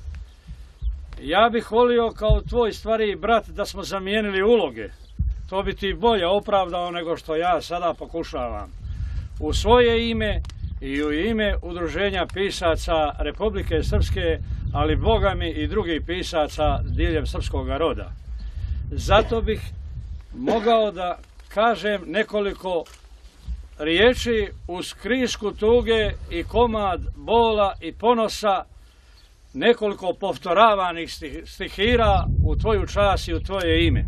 ja bih volio kao tvoj stariji brat da smo zamijenili uloge. To bi ti bolje opravdao nego što ja sada pokušavam. U svoje ime i u ime Udruženja pisaca Republike Srpske, ali Boga mi i drugih pisaca diljem srpskog roda. Zato bih mogao da kažem nekoliko riječi uz krišku tuge i komad bola i ponosa, nekoliko povtoravanih stihira u tvoju čast i u tvoje ime.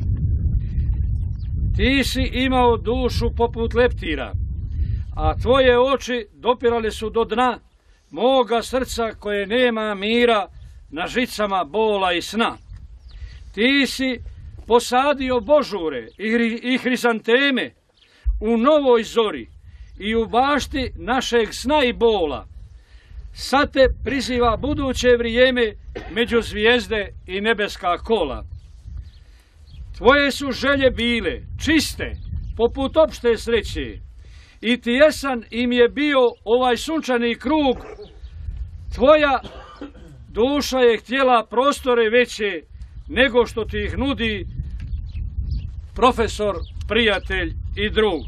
Ti si imao dušu poput leptira, a tvoje oči dopirale su do dna moga srca koje nema mira na žicama bola i sna. Ti si posadio božure i hrizanteme u novoj zori i u bašti našeg sna i bola. Sad te priziva buduće vrijeme među zvijezde i nebeska kola. Tvoje su želje bile čiste, poput opšte sreće, i ti jesan im je bio ovaj sunčani krug. Tvoja duša je htjela prostore veće nego što ti ih nudi profesor, prijatelj i drug.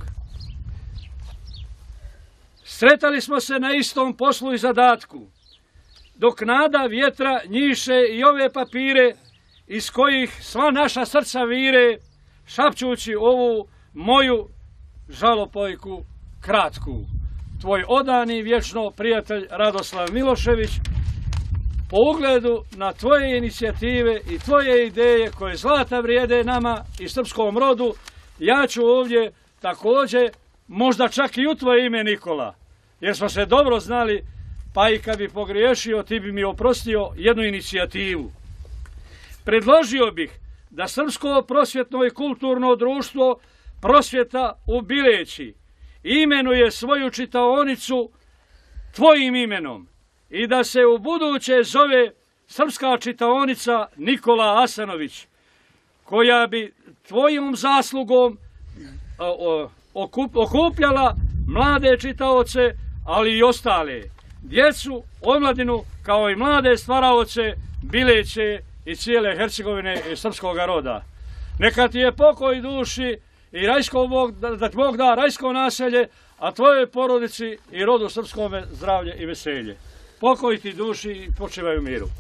Sretali smo se na istom poslu i zadatku, dok nada vjetra njiše i ove papire iz kojih sva naša srca vire, šapćući ovu moju žalopojku kratku. Tvoj odani vječno prijatelj Radoslav Milošević, po ugledu na tvoje inicijative i tvoje ideje koje zlata vrijede nama i srpskom rodu, ja ću ovdje također, možda čak i u tvoje ime, Nikola, jer smo se dobro znali, pa i kad bi pogriješio, ti bi mi oprostio jednu inicijativu. Predložio bih da Srpsko prosvjetno i kulturno društvo Prosvjeta u Bileći imenuje svoju čitaonicu tvojim imenom i da se u buduće zove Srpska čitaonica Nikola Asanović, koja bi tvojom zaslugom okupljala mlade čitaoce, ali i ostale, djecu, omladinu, kao i mlade stvaraoce Bileće i cijele Hercegovine i srpskog roda. Neka ti je pokoj duši i rajsko Bog, da ti Bog da rajsko naselje, a tvojoj porodici i rodu srpskome zdravlje i veselje. Pokoj ti duši i počivaj u miru.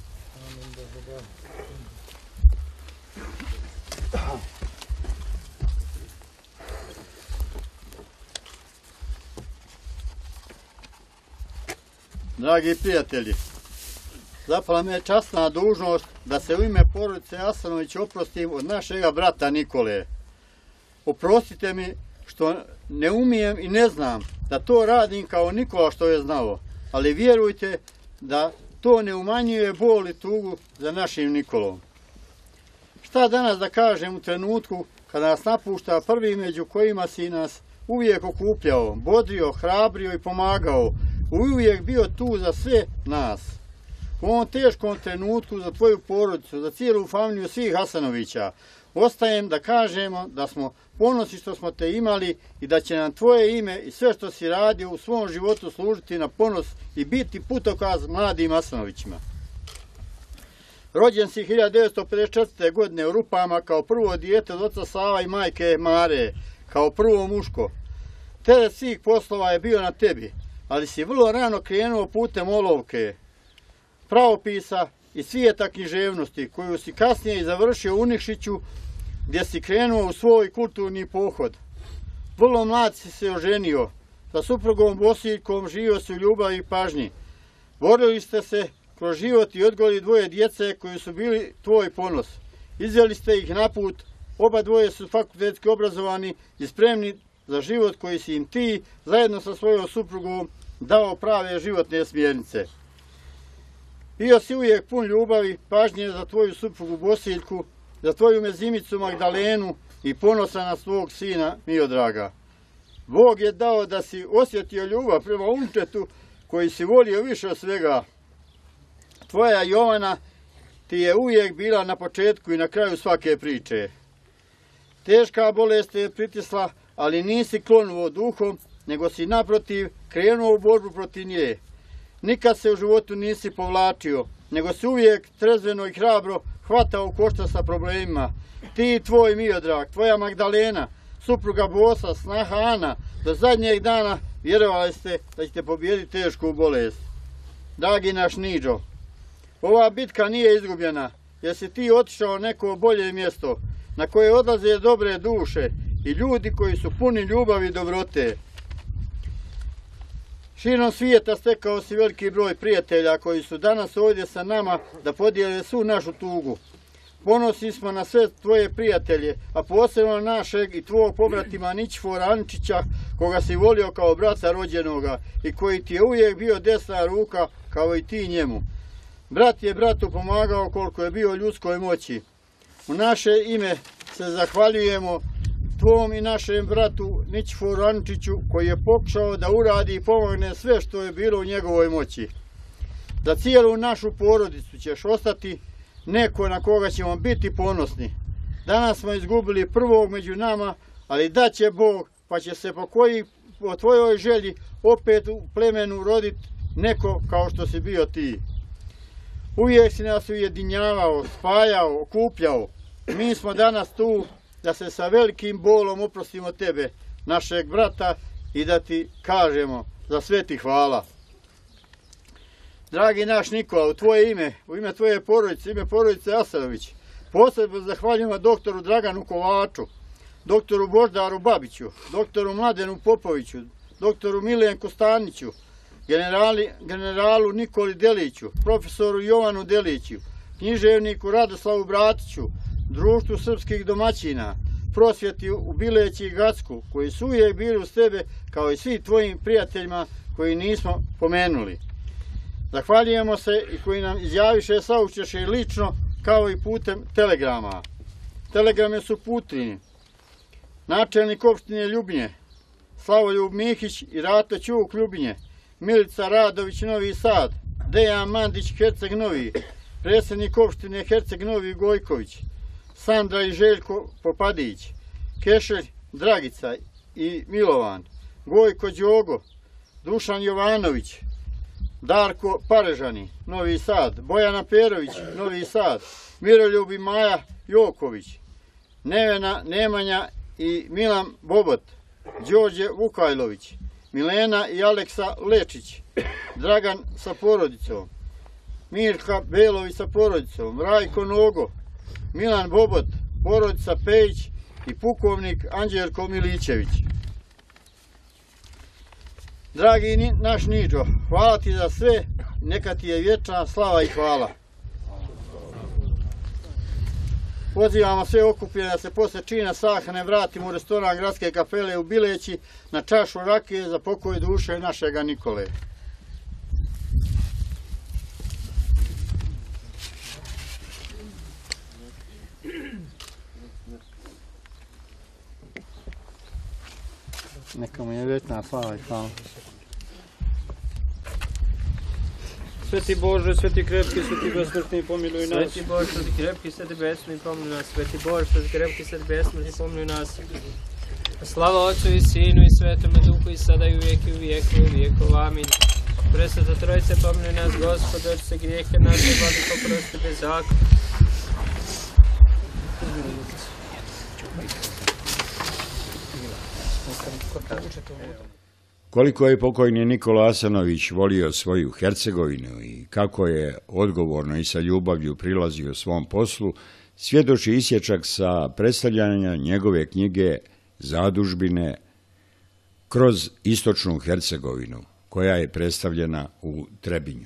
Dragi prijatelji, zapala me je časna dužnost da se u ime porodice Asanović oprostim od našega brata Nikole. Oprostite mi što ne umijem i ne znam da to radim kao Nikola što je znao, ali vjerujte da to ne umanjuje bol i tugu za našim Nikolom. Šta danas da kažem u trenutku kada nas napušta prvi među kojima si nas uvijek okupljao, bodrio, hrabrio i pomagao, uvijek bio tu za sve nas. U ovom teškom trenutku za tvoju porodicu, za cijelu familiju svih Asanovića, ostajem da kažemo da smo ponosni što smo te imali i da će nam tvoje ime i sve što si radio u svom životu služiti na ponos i biti putokaz mladim Asanovićima. Rođen si hiljadu devetsto pedeset četvrte. godine u Rupama kao prvo dijete od oca Sava i majke Mare, kao prvo muško. Teret svih poslova je bio na tebi, ali si vrlo rano krenuo putem olovke, pravopisa i svijeta književnosti, koju si kasnije i završio u Nikšiću, gdje si krenuo u svoj kulturni pohod. Vrlo mlad si se oženio, sa suprugom Bosiljkom živio si u ljubavi i pažnji. Borili ste se kroz život i odgojili dvoje djece koji su bili tvoj ponos. Izveli ste ih na put, oba dvoje su fakultetski obrazovani i spremni za život koji si im ti, zajedno sa svojom suprugom, dao prave životne smjernice. Bio si uvijek pun ljubavi, pažnje za tvoju suprugu Bosiljku, za tvoju mezimicu Magdalenu i ponosa na svog sina Miodraga. Bog je dao da si osjetio ljubav prema unčetu koji si volio više od svega. Tvoja Jovana ti je uvijek bila na početku i na kraju svake priče. Teška bolest te je pritisla, ali nisi klonuo duhom, nego si naprotiv krenuo u borbu protiv nje. Nikad se u životu nisi povlačio, nego si uvijek trezveno i hrabro hvatao u koštac sa problemima. Ti i tvoj Miodrag, tvoja Magdalena, supruga Bosa, snaha Ana, do zadnjeg dana vjerovali ste da ćete pobijediti tešku bolest. Dragi naš Niđo, ova bitka nije izgubljena, jer si ti otišao neko bolje mjesto, na koje odlaze dobre duše i ljudi koji su puni ljubavi i dobrote. Širom svijeta stekao si veliki broj prijatelja koji su danas ovdje sa nama da podijele svu našu tugu. Ponosni smo na sve tvoje prijatelje, a posebno našeg i tvog pobratima Ničifora Aničića, koga si volio kao brata rođenoga i koji ti je uvijek bio desna ruka kao i ti njemu. Brat je bratu pomagao koliko je bio ljudskoj moći. U naše ime se zahvaljujemo tvom i našem bratu Ničiforu Aničiću, koji je pokušao da uradi i pomogne sve što je bilo u njegovoj moći. Za cijelu našu porodicu ćeš ostati neko na koga ćemo biti ponosni. Danas smo izgubili prvog među nama, ali daće Bog, pa će se po, koji, po tvojoj želji opet u plemenu roditi neko kao što si bio ti. Uvijek si nas ujedinjavao, spajao, okupljao. Mi smo danas tu da se sa velikim bolom oprostimo tebe, našeg brata, i da ti kažemo za sve ti hvala. Dragi naš Nikola, u tvoje ime, u ime tvoje porodice, ime porodice Asanović, posebno zahvaljujemo doktoru Draganu Kovaču, doktoru Boždaru Babiću, doktoru Mladenu Popoviću, doktoru Milenku Staniću, generali, generalu Nikoli Deliću, profesoru Jovanu Deliću, književniku Radoslavu Bratiću, društvu srpskih domaćina, prosvjeti u Bileći i Gacku, koji su uvijek bili uz tebe, kao i svi tvojim prijateljima koji nismo pomenuli. Zahvaljujemo se i koji nam izjaviše saučeše lično kao i putem telegrama. Telegrame su Putrini, načelnik opštine Ljubinje, Slavoljub Mihić i Rato Ćuk Ljubinje, Milica Radović Novi Sad, Dejan Mandić Herceg Novi, predsjednik opštine Herceg Novi Gojković, Sandra i Željko Popadić, Kešelj Dragica i Milovan, Gojko Đogo, Dušan Jovanović, Darko Parežani, Novi Sad, Bojana Perović, Novi Sad, Miroljub i Maja Joković, Nevena Nemanja i Milan Bobot, Đorđe Vukajlović, Milena i Aleksa Lečić, Dragan sa porodicom, Mirka Belović sa porodicom, Rajko Nogo, Milan Bobot, porodica Pejić i pukovnik Anđelko Milićević. Dragi naš Niđo, hvala ti za sve, neka ti je vječna slava i hvala. Pozivamo sve okupljene da se posle čina sahrane vratimo u restoran Gradske kapele u Bileći na čašu rakije za pokoj duše našega Nikole. Neka mu je vječna slava i hvala. Sveti Bože, sveti krepki, sveti besmrtni, pomiluj nas. Sveti Bože, sveti krepki, sveti besmrtni, pomiluj nas. Sveti Bože, sveti krepki, sveti besmrtni, pomiluj nas. Slava Otcu i Sinu i Svetome Duhu i sada i uvijek i u vijeku i vijekov. Amin. Presveta Trojice, pomiluj nas, Gospod, oči grijehe naše, vladiko prosti bez zakona. Koliko je pokojni Nikola Asanović volio svoju Hercegovinu i kako je odgovorno i sa ljubavlju prilazio svom poslu, svjedoči isječak sa predstavljanja njegove knjige Zadužbine kroz istočnu Hercegovinu, koja je predstavljena u Trebinju.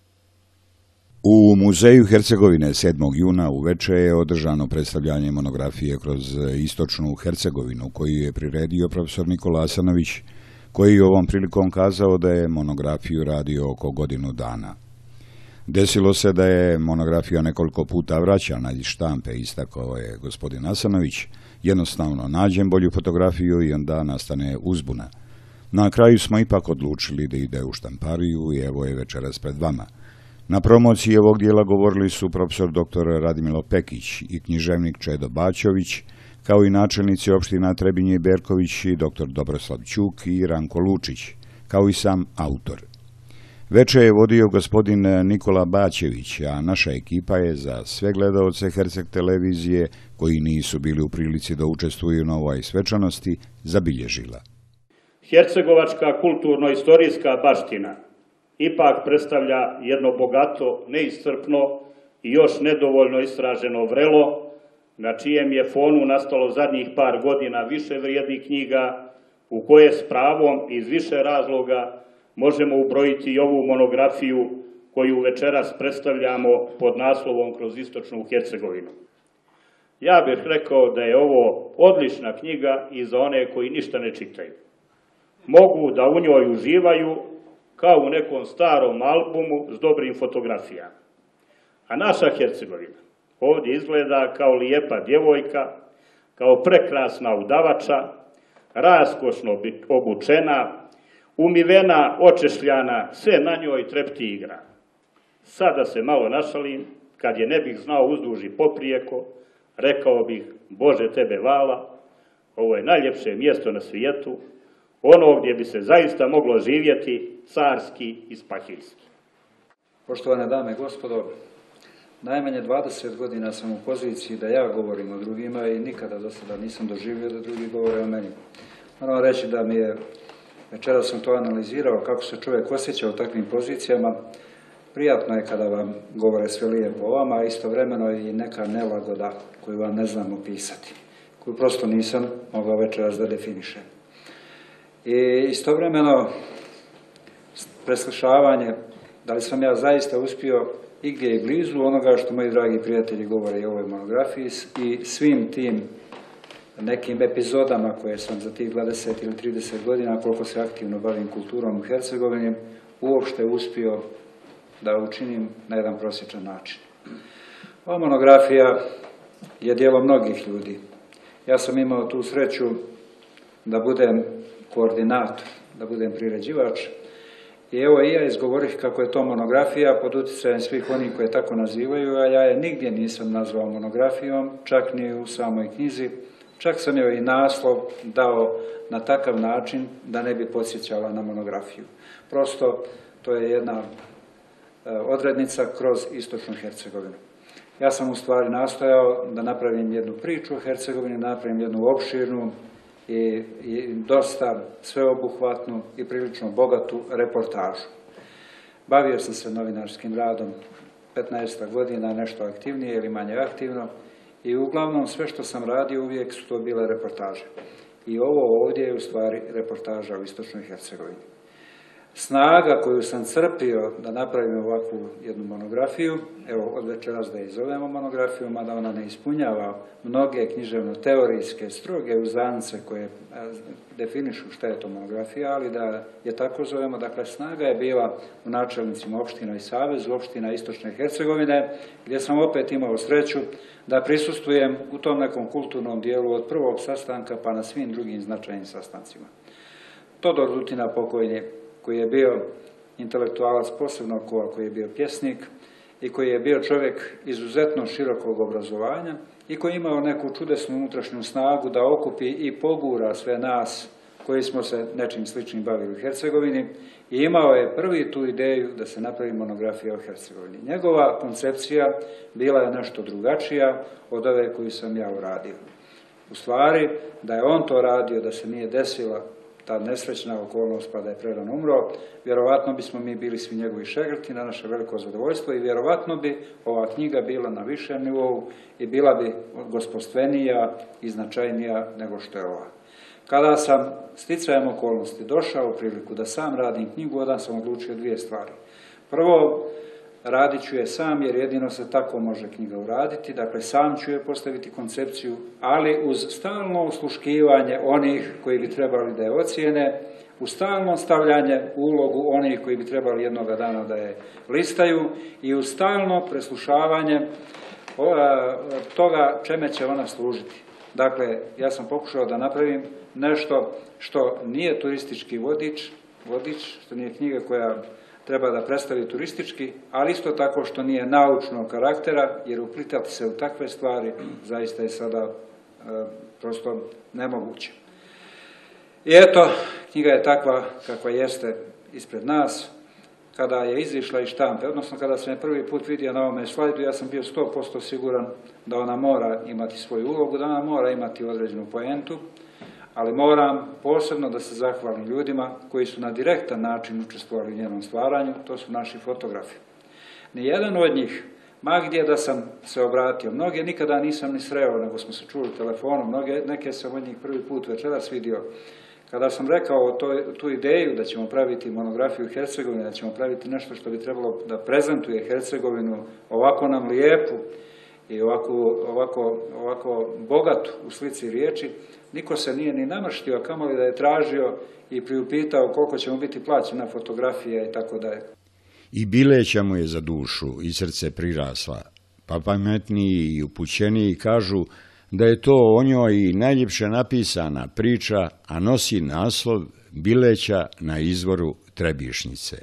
U Muzeju Hercegovine sedmog juna uveče je održano predstavljanje monografije kroz istočnu Hercegovinu, koju je priredio profesor Nikola Asanović, koji je ovom prilikom kazao da je monografiju radio oko godinu dana. Desilo se da je monografija nekoliko puta vraćana iz štampe, istakao je gospodin Asanović. Jednostavno nađem bolju fotografiju i onda nastane uzbuna. Na kraju smo ipak odlučili da ide u štampariju i evo je večeras pred vama. Na promociji ovog dijela govorili su profesor doktor Radmilo Pekić i književnik Čedo Baćović, kao i načelnici opština Trebinje i Berković i doktor Dobroslav Ćuk i Ranko Lučić, kao i sam autor. Veče je vodio gospodin Nikola Baćević, a naša ekipa je za sve gledaoce Herceg televizije koji nisu bili u prilici da učestvuju na ovoj svečanosti zabilježila. Hercegovačka kulturno-istorijska baština ipak predstavlja jedno bogato, neiscrpno i još nedovoljno istraženo vrelo, na čijem je fonu nastalo zadnjih par godina više vrijednih knjiga, u koje s pravom iz više razloga možemo ubrojiti i ovu monografiju koju večeras predstavljamo pod naslovom Kroz istočnu Hercegovinu. Ja bih rekao da je ovo odlična knjiga i za one koji ništa ne čitaju. Mogu da u njoj uživaju kao u nekom starom albumu s dobrim fotografijama. A naša Hercegovina ovdje izgleda kao lijepa djevojka, kao prekrasna udavača, raskošno obučena, umivena, očešljana, sve na njoj trepti igra. Sada se malo našalim, kad je ne bih znao uzduži poprijeko, rekao bih, Bože tebe vala, ovo je najljepše mjesto na svijetu, ono gdje bi se zaista moglo živjeti carski i spahiljski. Poštovane dame i gospodo, najmanje dvadeset godina sam u poziciji da ja govorim o drugima i nikada do sada nisam doživio da drugi govore o meni. Moram reći da mi je, večera sam to analizirao, kako se čovjek osjeća u takvim pozicijama. Prijatno je kada vam govore sve lijepo o vama, a istovremeno i neka nelagoda koju vam ne znam opisati, koju prosto nisam mogao večeras da definišem. I istovremeno preslušavanje, da li sam ja zaista uspio igdje i blizu onoga što moji dragi prijatelji govore i o ovoj monografiji i svim tim nekim epizodama koje sam za tih dvadeset ili trideset godina, koliko se aktivno bavim kulturom u Hercegovini, uopšte uspio da učinim na jedan prosječan način. Ova monografija je djelo mnogih ljudi. Ja sam imao tu sreću da budem koordinator, da budem priređivač. I evo i ja izgovorih kako je to monografija pod utjecajem svih onih koje tako nazivaju, a ja je nigdje nisam nazvao monografijom, čak ni u samoj knjizi. Čak sam joj i naslov dao na takav način da ne bi podsjećala na monografiju. Prosto to je jedna odrednica kroz istočnu Hercegovinu. Ja sam u stvari nastojao da napravim jednu priču o Hercegovini, napravim jednu opširnu i, i dosta sveobuhvatnu i prilično bogatu reportažu. Bavio sam se novinarskim radom petnaest godina, nešto aktivnije ili manje aktivno, i uglavnom sve što sam radio uvijek su to bile reportaže. I ovo ovdje je u stvari reportaža o istočnoj Hercegovini. Snaga koju sam crpio da napravim ovakvu jednu monografiju, evo od večeras da je zovemo monografiju, mada ona ne ispunjava mnoge književno-teorijske stroge uzance koje definišu šta je to monografija, ali da je tako zovemo. Dakle, snaga je bila u načelnicima opština i savezu opština istočne Hercegovine, gdje sam opet imao sreću da prisustvujem u tom nekom kulturnom dijelu od prvog sastanka pa na svim drugim značajnim sastancima. Todor Dutina pokojni, koji je bio intelektualac posebnog kova, koji je bio pjesnik i koji je bio čovjek izuzetno širokog obrazovanja i koji je imao neku čudesnu unutrašnju snagu da okupi i pogura sve nas koji smo se nečim sličnim bavili u Hercegovini, i imao je prvi tu ideju da se napravi monografija o Hercegovini. Njegova koncepcija bila je nešto drugačija od ove koju sam ja uradio. U stvari, da je on to radio, da se nije desila ta nesrećna okolnost pa da je prerano umro, vjerovatno bismo mi bili svi njegovi šegrti na naše veliko zadovoljstvo i vjerovatno bi ova knjiga bila na višem nivou i bila bi gospodstvenija i značajnija nego što je ova. Kada sam sticajem okolnosti došao u priliku da sam radim knjigu, onda sam odlučio dvije stvari. Prvo, radit ću je sam jer jedino se tako može knjiga uraditi, dakle sam ću je postaviti koncepciju, ali uz stalno osluškivanje onih koji bi trebali da je ocijene, uz stalno stavljanje u ulogu onih koji bi trebali jednoga dana da je listaju i uz stalno preslušavanje toga čeme će ona služiti. Dakle, ja sam pokušao da napravim nešto što nije turistički vodič, vodič, što nije knjiga koja treba da predstavi turistički, ali isto tako što nije naučnog karaktera, jer uplitati se u takve stvari zaista je sada e, prosto nemoguće. I eto, knjiga je takva kakva jeste ispred nas. Kada je izišla iz štampe, odnosno kada sam je prvi put vidio na ovome slajdu, ja sam bio sto posto siguran da ona mora imati svoju ulogu, da ona mora imati određenu poentu, ali moram posebno da se zahvalim ljudima koji su na direktan način učestvovali u njenom stvaranju, to su naši fotografi. Nijedan od njih, ma gdje da sam se obratio, mnoge nikada nisam ni sreo, nego smo se čuli telefonom, mnoge, neke sam od njih prvi put večeras vidio. Kada sam rekao to, tu ideju da ćemo praviti monografiju Hercegovine, da ćemo praviti nešto što bi trebalo da prezentuje Hercegovinu ovako nam lijepu i ovako, ovako, ovako bogatu u slici riječi, niko se nije ni namrštio, a kamoli da je tražio i priupitao koliko će mu biti plaćena fotografija i tako dalje. I Bileća mu je za dušu i srce prirasla, pa pametniji i upućeniji kažu da je to o njoj i najljepše napisana priča, a nosi naslov Bileća na izvoru Trebišnice.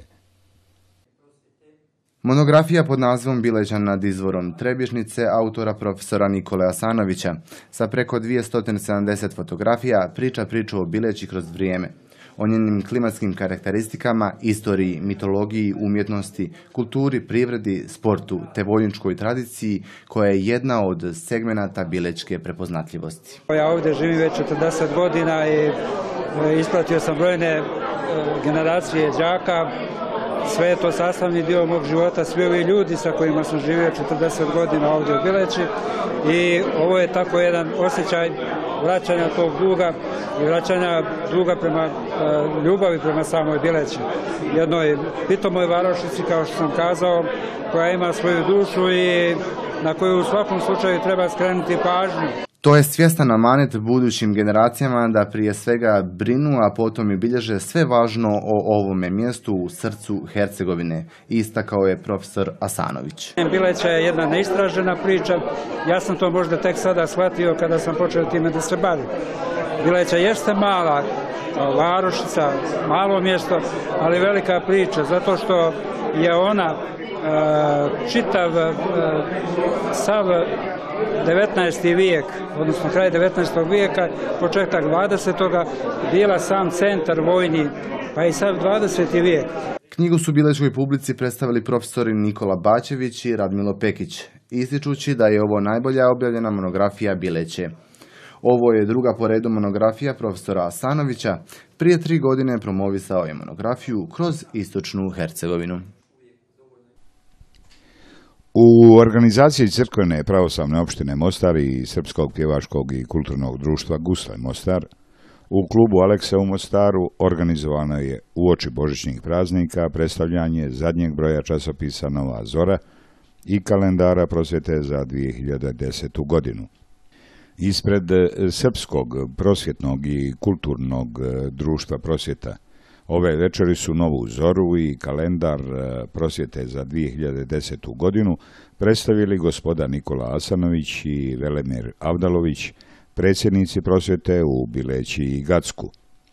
Monografija pod nazivom Bileća nad izvorom Trebišnice autora profesora Nikole Asanovića sa preko dvjesto sedamdeset fotografija priča priču o Bileći kroz vrijeme, o njenim klimatskim karakteristikama, istoriji, mitologiji, umjetnosti, kulturi, privredi, sportu te vojničkoj tradiciji koja je jedna od segmenata bilečke prepoznatljivosti. Ja ovdje živim već četrdeset godina i ispratio sam brojne generacije đaka. Sve je to sastavni dio mog života, svi ovi ljudi sa kojima sam živio četrdeset godina ovdje u Bileći, i ovo je tako jedan osjećaj vraćanja tog duga i vraćanja duga prema ljubavi prema samoj Bileći. Jednoj pitomoj varošici, kao što sam kazao, koja ima svoju dušu i na koju u svakom slučaju treba skrenuti pažnju. To je svjestan amanet budućim generacijama da prije svega brinu, a potom i bilježe sve važno o ovome mjestu u srcu Hercegovine, istakao je profesor Asanović. Bileća je jedna neistražena priča, ja sam to možda tek sada shvatio kada sam počeo time da se bavim. Bileća jeste mala varošica, malo mjesto, ali velika priča, zato što je ona čitav sav devetnaesti vijek, odnosno kraj devetnaestog vijeka, početak dvadesetog bila sam centar vojni, pa i sav dvadeseti vijek. Knjigu su bilećkoj publici predstavili profesori Nikola Bačević i Radmilo Pekić, ističući da je ovo najbolja objavljena monografija Bileće. Ovo je druga po redu monografija profesora Asanovića. Prije tri godine promovisao je monografiju kroz istočnu Hercegovinu. U organizaciji Crkvene pravoslavne opštine Mostar i Srpskog pjevačkog i kulturnog društva Gusle Mostar u klubu Aleksa u Mostaru organizovano je uoči božićnih praznika predstavljanje zadnjeg broja časopisa Nova Zora i kalendara prosvjete za dvije hiljade desetu. godinu. Ispred Srpskog prosvjetnog i kulturnog društva prosvjeta ove večeri su Novu Zoru i kalendar prosvjete za dvije hiljade desetu. godinu predstavili gospoda Nikola Asanović i Velemir Avdalović, predsjednici prosvjete u Bileći i Gacku.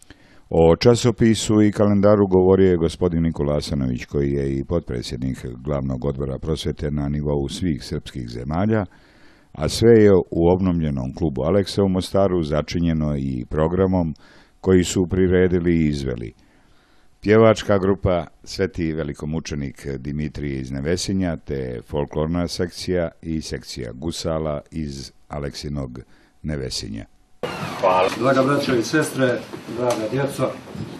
O časopisu i kalendaru govorio je gospodin Nikola Asanović, koji je i potpredsjednik glavnog odbora prosvjete na nivou svih srpskih zemalja, a sve je u obnovljenom klubu Aleksa u Mostaru začinjeno i programom koji su priredili i izveli pjevačka grupa Sveti velikomučenik Dimitrije iz Nevesinja, te folklorna sekcija i sekcija gusala iz Aleksinog Nevesinja. Hvala. Draga braćo i sestre, draga djeco,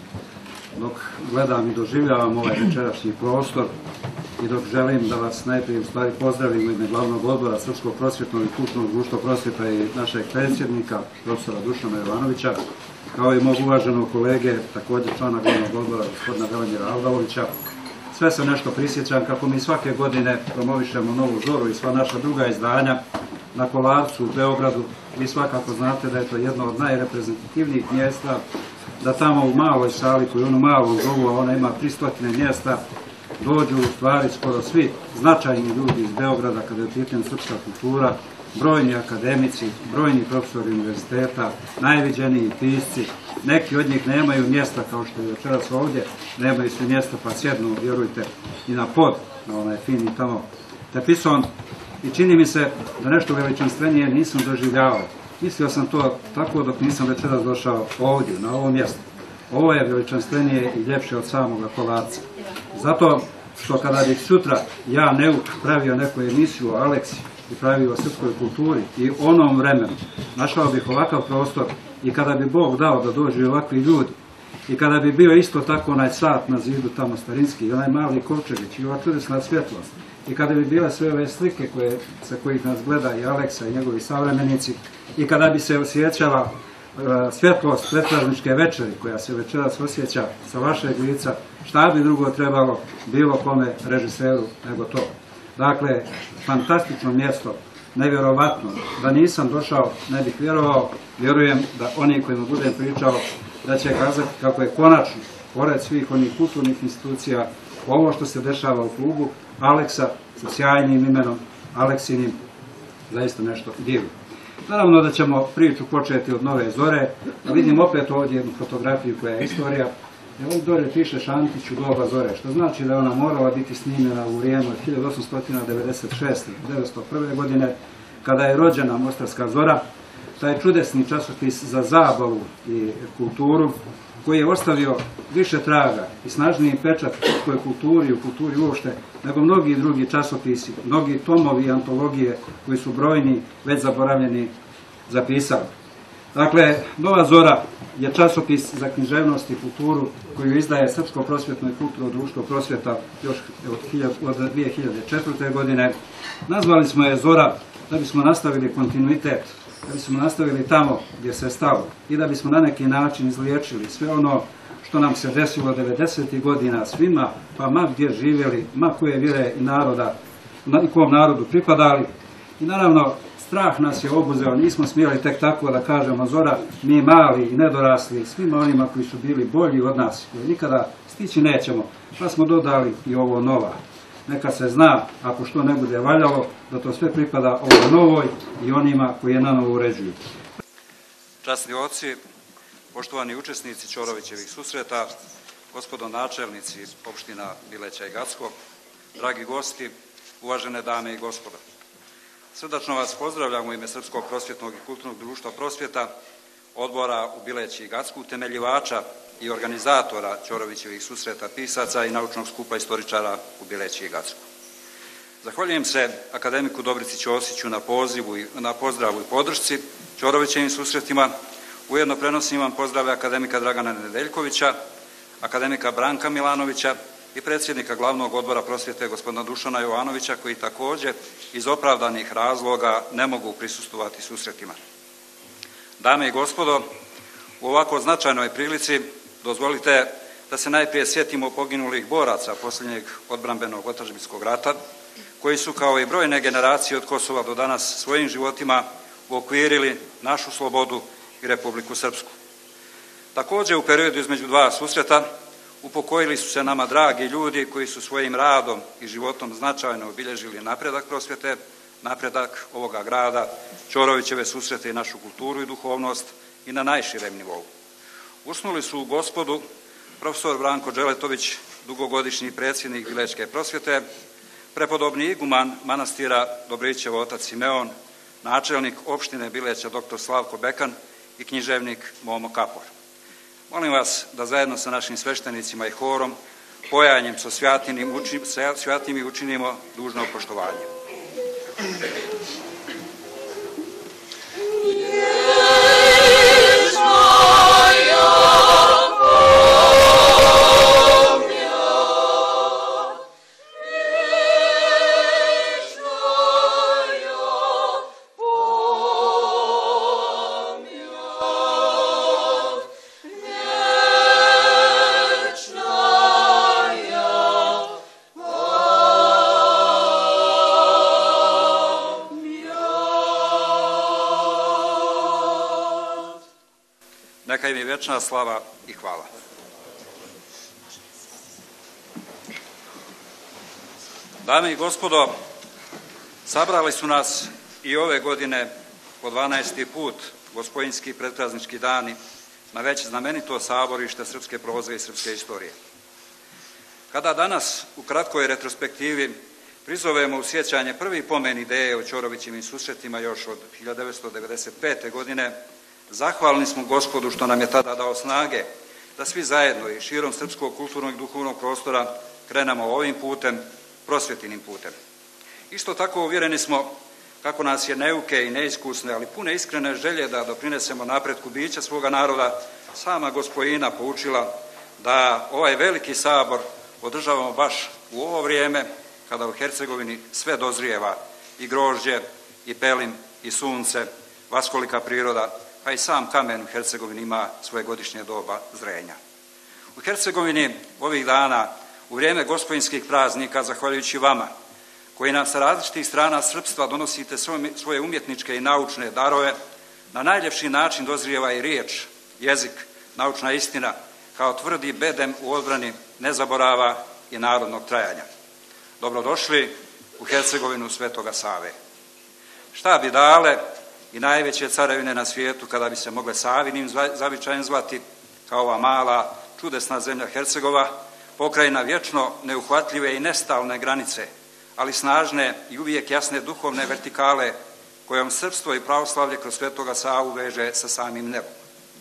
dok gledam i doživljavam ovaj večerašnji prostor i dok želim da vas najprije u stvari pozdravim u ime glavnog odbora Srpskog prosvjetnog i kulturnog društva prosvjeta i našeg predsjednika, profesora Dušana Jovanovića, kao i mog uvaženog kolege, također člana glavnog odbora, gospodina Velemira Avdalovića. Sve se nešto prisjećam kako mi svake godine promovišemo Novu Zoru i sva naša druga izdanja na Kolarcu u Beogradu. Vi svakako znate da je to jedno od najreprezentativnijih mjesta, da tamo u maloj sali koju onu malom zovu, a ona ima tristo mjesta, dođu u stvari skoro svi značajni ljudi iz Beograda kada je u pitanju srpska kultura, brojni akademici, brojni profesori univerziteta, najviđeniji pisci. Neki od njih nemaju mjesta, kao što je večeras ovdje, nemaju svi mjesta pa sjednu, vjerujte, i na pod, na onaj fini tamo tepison. I čini mi se da nešto veličanstvenije nisam doživljavao. Mislio sam to tako dok nisam večeras došao ovdje, na ovo mjesto. Ovo je veličanstvenije i ljepše od samoga Kolarca. Zato što kada bih sutra ja neuk pravio neku emisiju o Aleksi i pravio o srpskoj kulturi i onom vremenu, našao bih ovakav prostor i kada bi Bog dao da dođu ovakvi ljudi i kada bi bio isto tako onaj sat na zidu tamo starinski i onaj mali kovčegić i ova čudesna svjetlost i kada bi bile sve ove slike koje, sa kojih nas gleda i Aleksa i njegovi savremenici i kada bi se osjećala uh, svjetlost predprazničke večeri koja se večeras osjeća sa vašeg lica, šta bi drugo trebalo bilo kome režiseru nego to. Dakle, fantastično mjesto, nevjerovatno. Da nisam došao, ne bih vjerovao. Vjerujem da oni kojima budem pričao da će kazati kako je konačno, pored svih onih kulturnih institucija, ovo što se dešava u klubu Aleksa sa sjajnim imenom Aleksinim, zaista nešto divno. Naravno da ćemo priču početi od Nove Zore. Vidim opet ovdje jednu fotografiju koja je istorija. Ovdje dole piše Šantić u doba Zore, što znači da je ona morala biti snimljena u vrijeme od hiljadu osamsto devedeset šeste do devetsto prve. godine, kada je rođena Mostarska Zora, taj čudesni časopis za zabavu i kulturu, koji je ostavio više traga i snažniji pečat u kojoj kulturi i u kulturi uopšte, nego mnogi drugi časopisi, mnogi tomovi i antologije koji su brojni, već zaboravljeni, zapisali. Dakle, Nova Zora je časopis za književnost i kulturu koju izdaje Srpsko prosvjetno i kulturno društvo prosvjeta još od dvije hiljade četvrte. godine. Nazvali smo je Zora da bismo nastavili kontinuitet, da bismo nastavili tamo gdje se stalo i da bismo na neki način izliječili sve ono što nam se desilo devedesetih godina svima, pa ma gdje živjeli, ma koje vjere i naroda, i kom narodu pripadali. I naravno, s strah nas je obuzeo, nismo smjeli tek tako da kažemo Zora, mi mali i nedorasli, svima onima koji su bili bolji od nas, jer nikada stići nećemo, pa smo dodali i ovo nova. Neka se zna, ako što ne bude valjalo, da to sve pripada ovoj novoj i onima koji je na novo uređuju. Časni oci, poštovani učesnici Ćorovićevih susreta, gospodo načelnici opština Bileća i Gacko, dragi gosti, uvažene dame i gospodo. Srdačno vas pozdravljam u ime Srpskog prosvjetnog i kulturnog društva Prosvjeta, odbora u Bileći i Gacku, utemeljivača i organizatora Ćorovićevih susreta pisaca i naučnog skupa istoričara u Bileći i Gacku. Zahvaljujem se akademiku Dobrici Ćosiću na pozivu i na pozdravu i podršci Ćorovićevim susretima. Ujedno prenosim vam pozdrave akademika Dragana Nedeljkovića, akademika Branka Milanovića i predsjednika glavnog odbora prosvjete gospodina Dušana Jovanovića, koji također iz opravdanih razloga ne mogu prisustvovati susretima. Dame i gospodo, u ovako značajnoj prilici dozvolite da se najprije sjetimo poginulih boraca posljednjeg odbrambenog otadžbinskog rata, koji su kao i brojne generacije od Kosova do danas svojim životima uokvirili našu slobodu i Republiku Srpsku. Također u periodu između dva susreta upokojili su se nama dragi ljudi koji su svojim radom i životom značajno obilježili napredak prosvjete, napredak ovoga grada, Ćorovićeve susrete i našu kulturu i duhovnost i na najširem nivou. Usnuli su u gospodu profesor Branko Dželetović, dugogodišnji predsjednik Bilečke prosvjete, prepodobni iguman manastira Dobrićev otac Simeon, načelnik opštine Bileća doktor Slavko Bekan i književnik Momo Kapor. Molim vas da zajedno sa našim sveštenicima i horom pojajanjem sa svjatim i učinimo dužno poštovanje. Neka im je vječna slava i hvala. Dame i gospodo, sabrali su nas i ove godine po dvanaesti put gospojinski predpraznički dani na već znamenito saborište srpske proze i srpske istorije. Kada danas u kratkoj retrospektivi prizovemo u sjećanje prvi pomen ideje o Ćorovićevim susretima još od hiljadu devetsto devedeset pete. godine, zahvalni smo Gospodu što nam je tada dao snage da svi zajedno i širom srpskog kulturnog i duhovnog prostora krenemo ovim putem, prosvjetinim putem. Isto tako uvjereni smo kako nas je neuke i neiskusne, ali pune iskrene želje da doprinesemo napretku bića svoga naroda, sama Gospojina poučila da ovaj veliki sabor održavamo baš u ovo vrijeme kada u Hercegovini sve dozrijeva, i grožđe, i pelin, i sunce, vaskolika priroda, pa i sam kamen u Hercegovini ima svoje godišnje doba zrenja. U Hercegovini ovih dana, u vrijeme gospojinskih praznika, zahvaljujući vama, koji nam sa različitih strana srpstva donosite svoje umjetničke i naučne darove, na najljepši način dozrijeva i riječ, jezik, naučna istina, kao tvrdi bedem u odbrani nezaborava i narodnog trajanja. Dobrodošli u Hercegovinu Svetoga Save. Šta bi dale i najveće carevine na svijetu kada bi se mogle Savinim zavičajem zvati, kao ova mala, čudesna zemlja Hercegova, pokrajina vječno neuhvatljive i nestalne granice, ali snažne i uvijek jasne duhovne vertikale kojom srpstvo i pravoslavlje kroz Svetoga Savu veže sa samim nebom.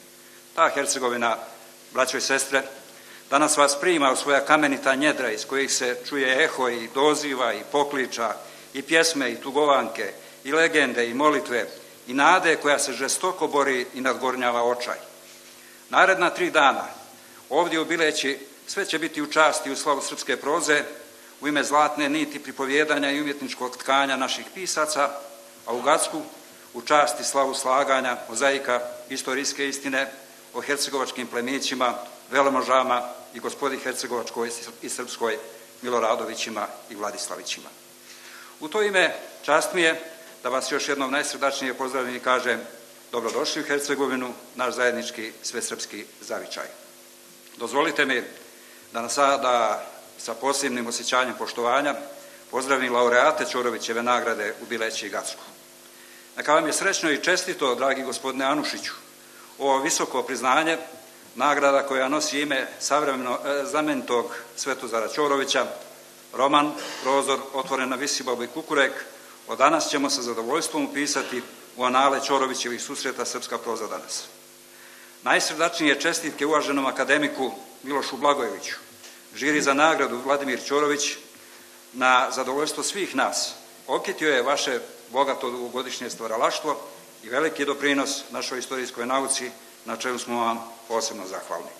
Ta Hercegovina, braćo i sestre, danas vas prima u svoja kamenita njedra iz kojih se čuje eho i doziva i pokliča i pjesme i tugovanke i legende i molitve i nade koja se žestoko bori i nadgornjava očaj. Naredna tri dana ovdje u Bileći sve će biti u časti i u slavu srpske proze, u ime zlatne niti pripovjedanja i umjetničkog tkanja naših pisaca, a u Gacku u časti slavu slaganja, mozaika, istorijske istine o hercegovačkim plemićima, velemožama i gospodi hercegovačkoj i srpskoj Miloradovićima i Vladislavićima. U to ime čast mi je da vas još jednom najsrdačnije pozdravim i kažem dobrodošli u Hercegovinu, naš zajednički svesrpski zavičaj. Dozvolite mi da nas sada sa posebnim osjećanjem poštovanja pozdravim laureate Ćorovićeve nagrade u Bileći i Gacku. Neka vam je srećno i čestito, dragi gospodine Anušiću, ovo visoko priznanje, nagrada koja nosi ime savremeno znamenitog Svetozara Ćorovića, roman, prozor, otvoren na Visibabu i Kukurek, od danas ćemo sa zadovoljstvom upisati u anale Ćorovićevih susreta Srpska proza danas. Najsrdačnije čestitke uvaženom akademiku Milošu Blagojeviću, žiri za nagradu Vladimir Ćorović, na zadovoljstvo svih nas, okitio je vaše bogato dugogodišnje stvaralaštvo i veliki doprinos našoj istorijskoj nauci, na čemu smo vam posebno zahvalni.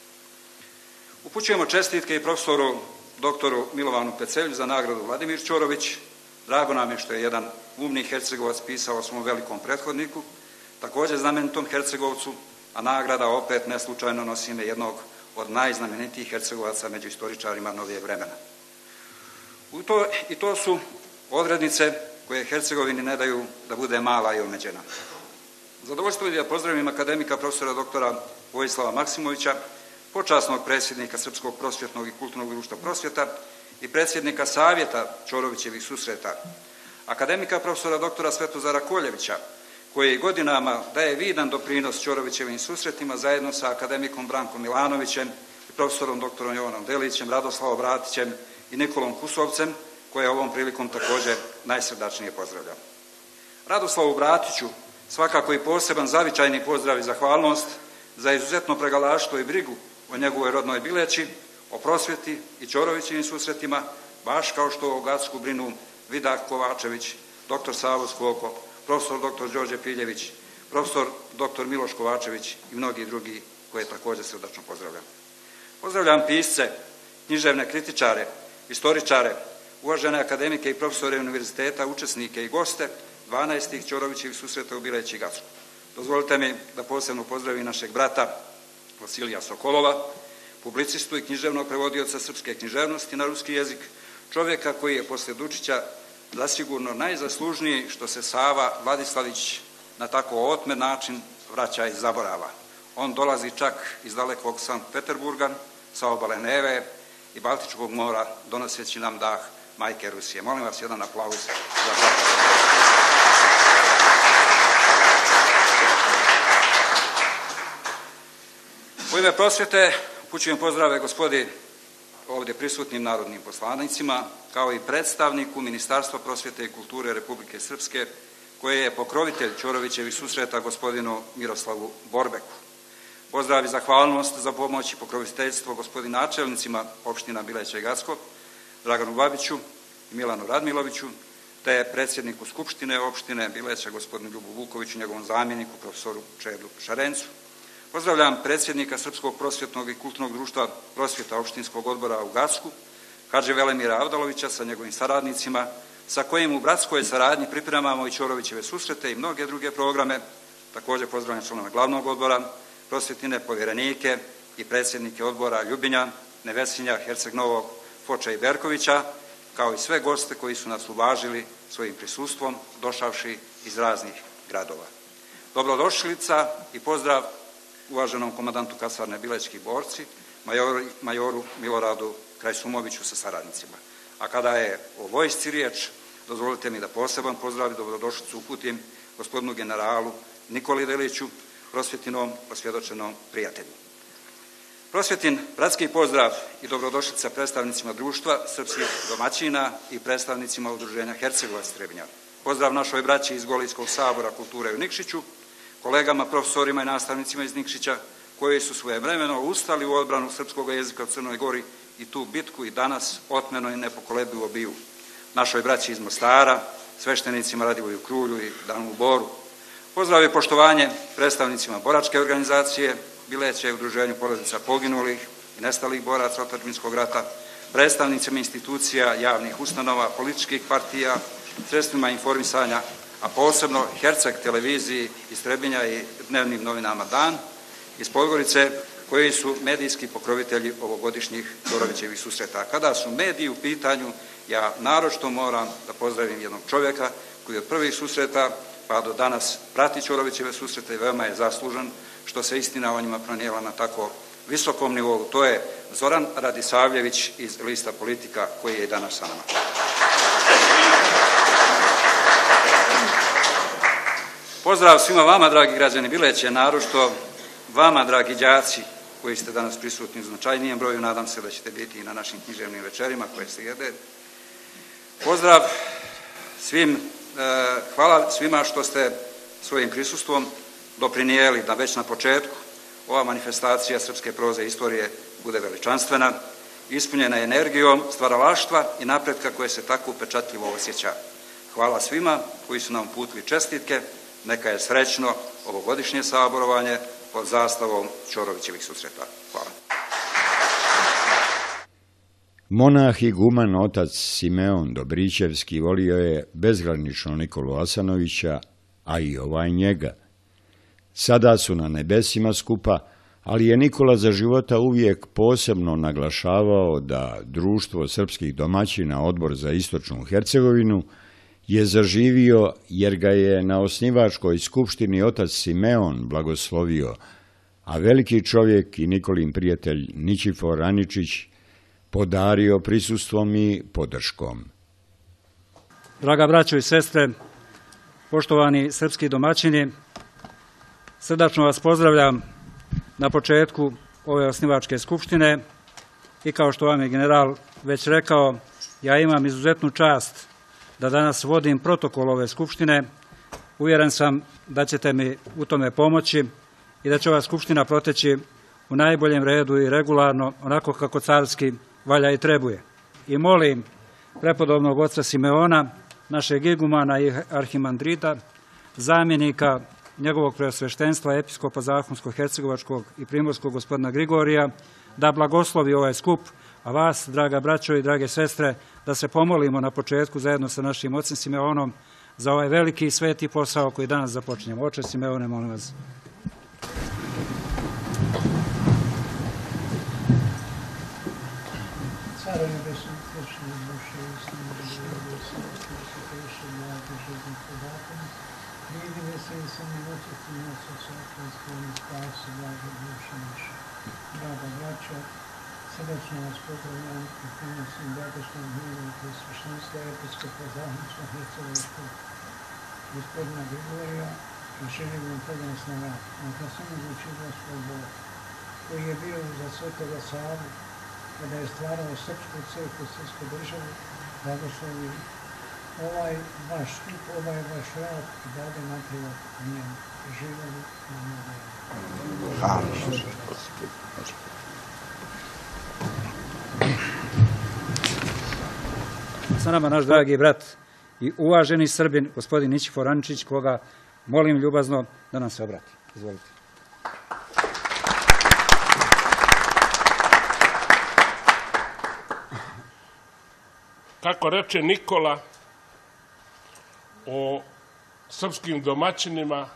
Upućujemo čestitke i profesoru doktoru Milovanu Pecelju za nagradu Vladimir Ćorović. Drago nam je što je jedan umni Hercegovac pisao o svom velikom prethodniku, također znamenitom Hercegovcu, a nagrada opet neslučajno nosi ime jednog od najznamenitijih Hercegovaca među istoričarima novijeg vremena. U to, I to su odrednice koje Hercegovini ne daju da bude mala i omeđena. Zadovoljstvo je da pozdravim akademika profesora doktora Vojislava Maksimovića, počasnog predsjednika Srpskog prosvjetnog i kulturnog društva prosvjeta i predsjednika Savjeta Ćorovićevih susreta, akademika profesora doktora Svetozara Koljevića, koji godinama daje vidan doprinos Ćorovićevim susretima zajedno sa akademikom Brankom Milanovićem i profesorom doktorom Jovanom Delićem, Radoslavom Bratićem i Nikolom Kusovcem, koje ovom prilikom također najsrdačnije pozdravljam. Radoslavu Bratiću svakako i poseban zavičajni pozdrav i zahvalnost za izuzetno pregalaštvo i brigu o njegovoj rodnoj Bileći, o prosvjeti i Ćorovićevim susretima, baš kao što o Gacku brinu Vidak Kovačević, doktor Savo Skoko, profesor doktor Đorđe Piljević, profesor doktor Miloš Kovačević i mnogi drugi koje također srdačno pozdravljam. Pozdravljam pisce, književne kritičare, istoričare, uvažene akademike i profesore univerziteta, učesnike i goste dvanaestih Ćorovićevih susreta u Bileći i Gacku. Dozvolite mi da posebno pozdravim našeg brata Vasilija Sokolova, publicistu i književnog prevodioca srpske književnosti na ruski jezik, čovjeka koji je posle Dučića zasigurno najzaslužniji što se Sava Vladislavić na tako otmen način vraća iz zaborava. On dolazi čak iz dalekog Sankt Peterburga, sa obale Neve i Baltičkog mora, donoseći nam dah majke Rusije. Molim vas jedan aplauz za brata. U ime prosvjete upućujem pozdrave gospodi ovdje prisutnim narodnim poslanicima, kao i predstavniku Ministarstva prosvjete i kulture Republike Srpske, koje je pokrovitelj Ćorovićevih susreta gospodinu Miroslavu Borbeku. Pozdrav i zahvalnost za pomoć i pokroviteljstvo gospodin načelnicima opština Bileća i Gacko, Draganu Babiću i Milanu Radmiloviću, te predsjedniku Skupštine opštine Bileća gospodinu Ljubu Vukoviću, njegovom zamjeniku profesoru Čedu Šarencu. Pozdravljam predsjednika Srpskog prosvjetnog i kulturnog društva prosvjeta opštinskog odbora u Gacku, Hadže Velemira Avdalovića sa njegovim saradnicima, sa kojim u bratskoj saradnji pripremamo i Ćorovićeve susrete i mnoge druge programe. Također pozdravljam članove glavnog odbora, prosvjetine povjerenike i predsjednike odbora Ljubinja, Nevesinja, Herceg Novog, Foča i Berkovića, kao i sve goste koji su nas uvažili svojim prisustvom, došavši iz raznih gradova. Dobrodošlica i pozdrav uvaženom komandantu kasarne Bilećki borci, majoru, majoru Miloradu Krajsumoviću sa saradnicima. A kada je o vojsci riječ, dozvolite mi da poseban pozdrav i dobrodošlicu uputim gospodinu generalu Nikoli Deliću, prosvjetinom osvjedočenom prijatelju. Prosvjetin bratski pozdrav i dobrodošlica predstavnicima društva srpskih domaćina i predstavnicima udruženja Hercegovac Trebinja. Pozdrav našoj braći iz Golijskog sabora kulture u Nikšiću, kolegama, profesorima i nastavnicima iz Nikšića, koji su svojevremeno ustali u odbranu srpskog jezika u Crnoj Gori i tu bitku i danas otmeno i nepokolebljivo biju. Našoj braći iz Mostara, sveštenicima Radivoju Krulju i Danu Boru. Pozdrav i poštovanje predstavnicima boračke organizacije Bileća i udruženju porodica poginulih i nestalih boraca otadžbinskog rata, predstavnicima institucija, javnih ustanova, političkih partija, sredstvima informisanja, a posebno Herceg televiziji iz Trebinja i dnevnim novinama Dan iz Podgorice, koji su medijski pokrovitelji ovogodišnjih Ćorovićevih susreta. Kada su mediji u pitanju, ja naročito moram da pozdravim jednog čovjeka koji od prvih susreta pa do danas prati Ćorovićeve susrete i veoma je zaslužan što se istina o njima pronijela na tako visokom nivou. To je Zoran Radisavljević iz lista Politika koji je i danas sa nama. Pozdrav svima vama, dragi građani Bileće, naročito vama, dragi đaci, koji ste danas prisutni u značajnijem broju, nadam se da ćete biti i na našim književnim večerima koje se jede. Pozdrav svim, hvala svima što ste svojim prisustvom doprinijeli da već na početku ova manifestacija srpske proze i istorije bude veličanstvena, ispunjena energijom stvaralaštva i napretka koje se tako upečatljivo osjeća. Hvala svima koji su nam uputili čestitke, neka je srećno ovogodišnje saborovanje pod zastavom Ćorovićevih susreta. Hvala. Monah i guman otac Simeon Dobrićevski volio je bezgranično Nikolu Asanovića, a i ovaj njega. Sada su na nebesima skupa, ali je Nikola za života uvijek posebno naglašavao da Društvo srpskih domaćina, Odbor za istočnu Hercegovinu, je zaživio jer ga je na osnivačkoj skupštini otac Simeon blagoslovio, a veliki čovjek i Nikolin prijatelj Ničifor Aničić podario prisustvom i podrškom. Draga braćo i sestre, poštovani srpski domaćini, srdačno vas pozdravljam na početku ove osnivačke skupštine i kao što vam je general već rekao, ja imam izuzetnu čast da danas vodim protokol ove skupštine. Uvjeren sam da ćete mi u tome pomoći i da će ova skupština proteći u najboljem redu i regularno, onako kako carski valja i trebuje. I molim prepodobnog oca Simeona, našeg igumana i arhimandrita, zamjenika njegovog preosveštenstva, episkopa Zahumsko-hercegovačkog i primorskog gospodina Grigorija, da blagoslovi ovaj skup, a vas, draga braćo i drage sestre, da se pomolimo na početku zajedno sa našim ocem Simeonom za ovaj veliki i sveti posao koji danas započinjemo. Oče Simeone, molim vas. Caro nebesni, tečni duše, istini, život, sveti, sveti, mladi, životni podatom, vidi veseli se mi očiti noća svaka i skloni spasi, blago duše naše. Draga braćo, srdačno vas pozdravljam u punosnim bradošnom dnevnom presveštenstva episkopa Zahumsko-hercegovačkog gospodina Grigorija i želim vam prednost na rad. Neka se omogući Gospod Bog, koji je bio za Svetoga Savu, kada je stvarao srpsku crkvu, srpsku državu, blagoslovi ovaj vaš stup, ovaj vaš rad i dade napredak u njemu. Živjeli na njegu. Sa nama naš dragi brat i uvaženi Srbin, gospodin Ničifor Aničić, koga molim ljubazno da nam se obrati. Izvolite. Kako reče Nikola o srpskim domaćinima,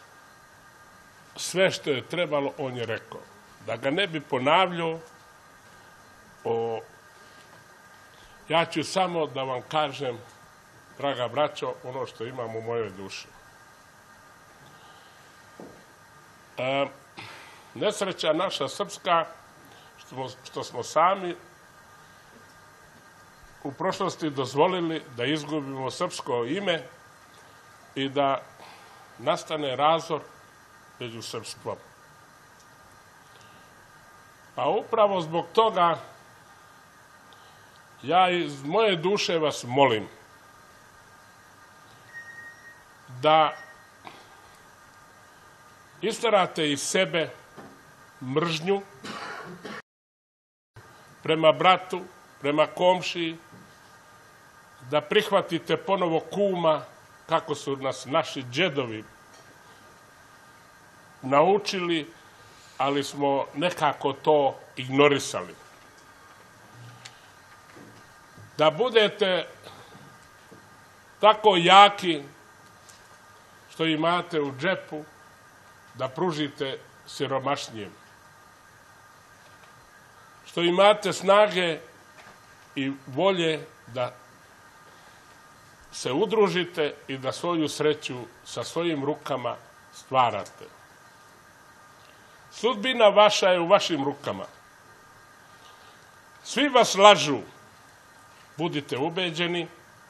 sve što je trebalo on je rekao. Da ga ne bi ponavljao, o, ja ću samo da vam kažem, draga braćo, ono što imam u mojoj duši. E, nesreća naša srpska, što smo, što smo sami u prošlosti dozvolili da izgubimo srpsko ime i da nastane razor među srpstvom. A upravo zbog toga ja iz moje duše vas molim da isterate iz sebe mržnju prema bratu, prema komšiji, da prihvatite ponovo kuma kako su nas naši džedovi naučili, ali smo nekako to ignorisali. Da budete tako jaki što imate u džepu, da pružite siromašnijem. Što imate snage i volje da se udružite i da svoju sreću sa svojim rukama stvarate. Sudbina vaša je u vašim rukama. Svi vas lažu, budite ubeđeni,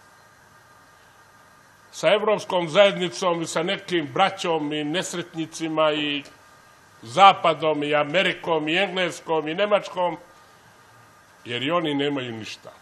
sa Evropskom zajednicom i sa nekim braćom i nesretnicima i Zapadom i Amerikom i Engleskom i Nemačkom, jer i oni nemaju ništa.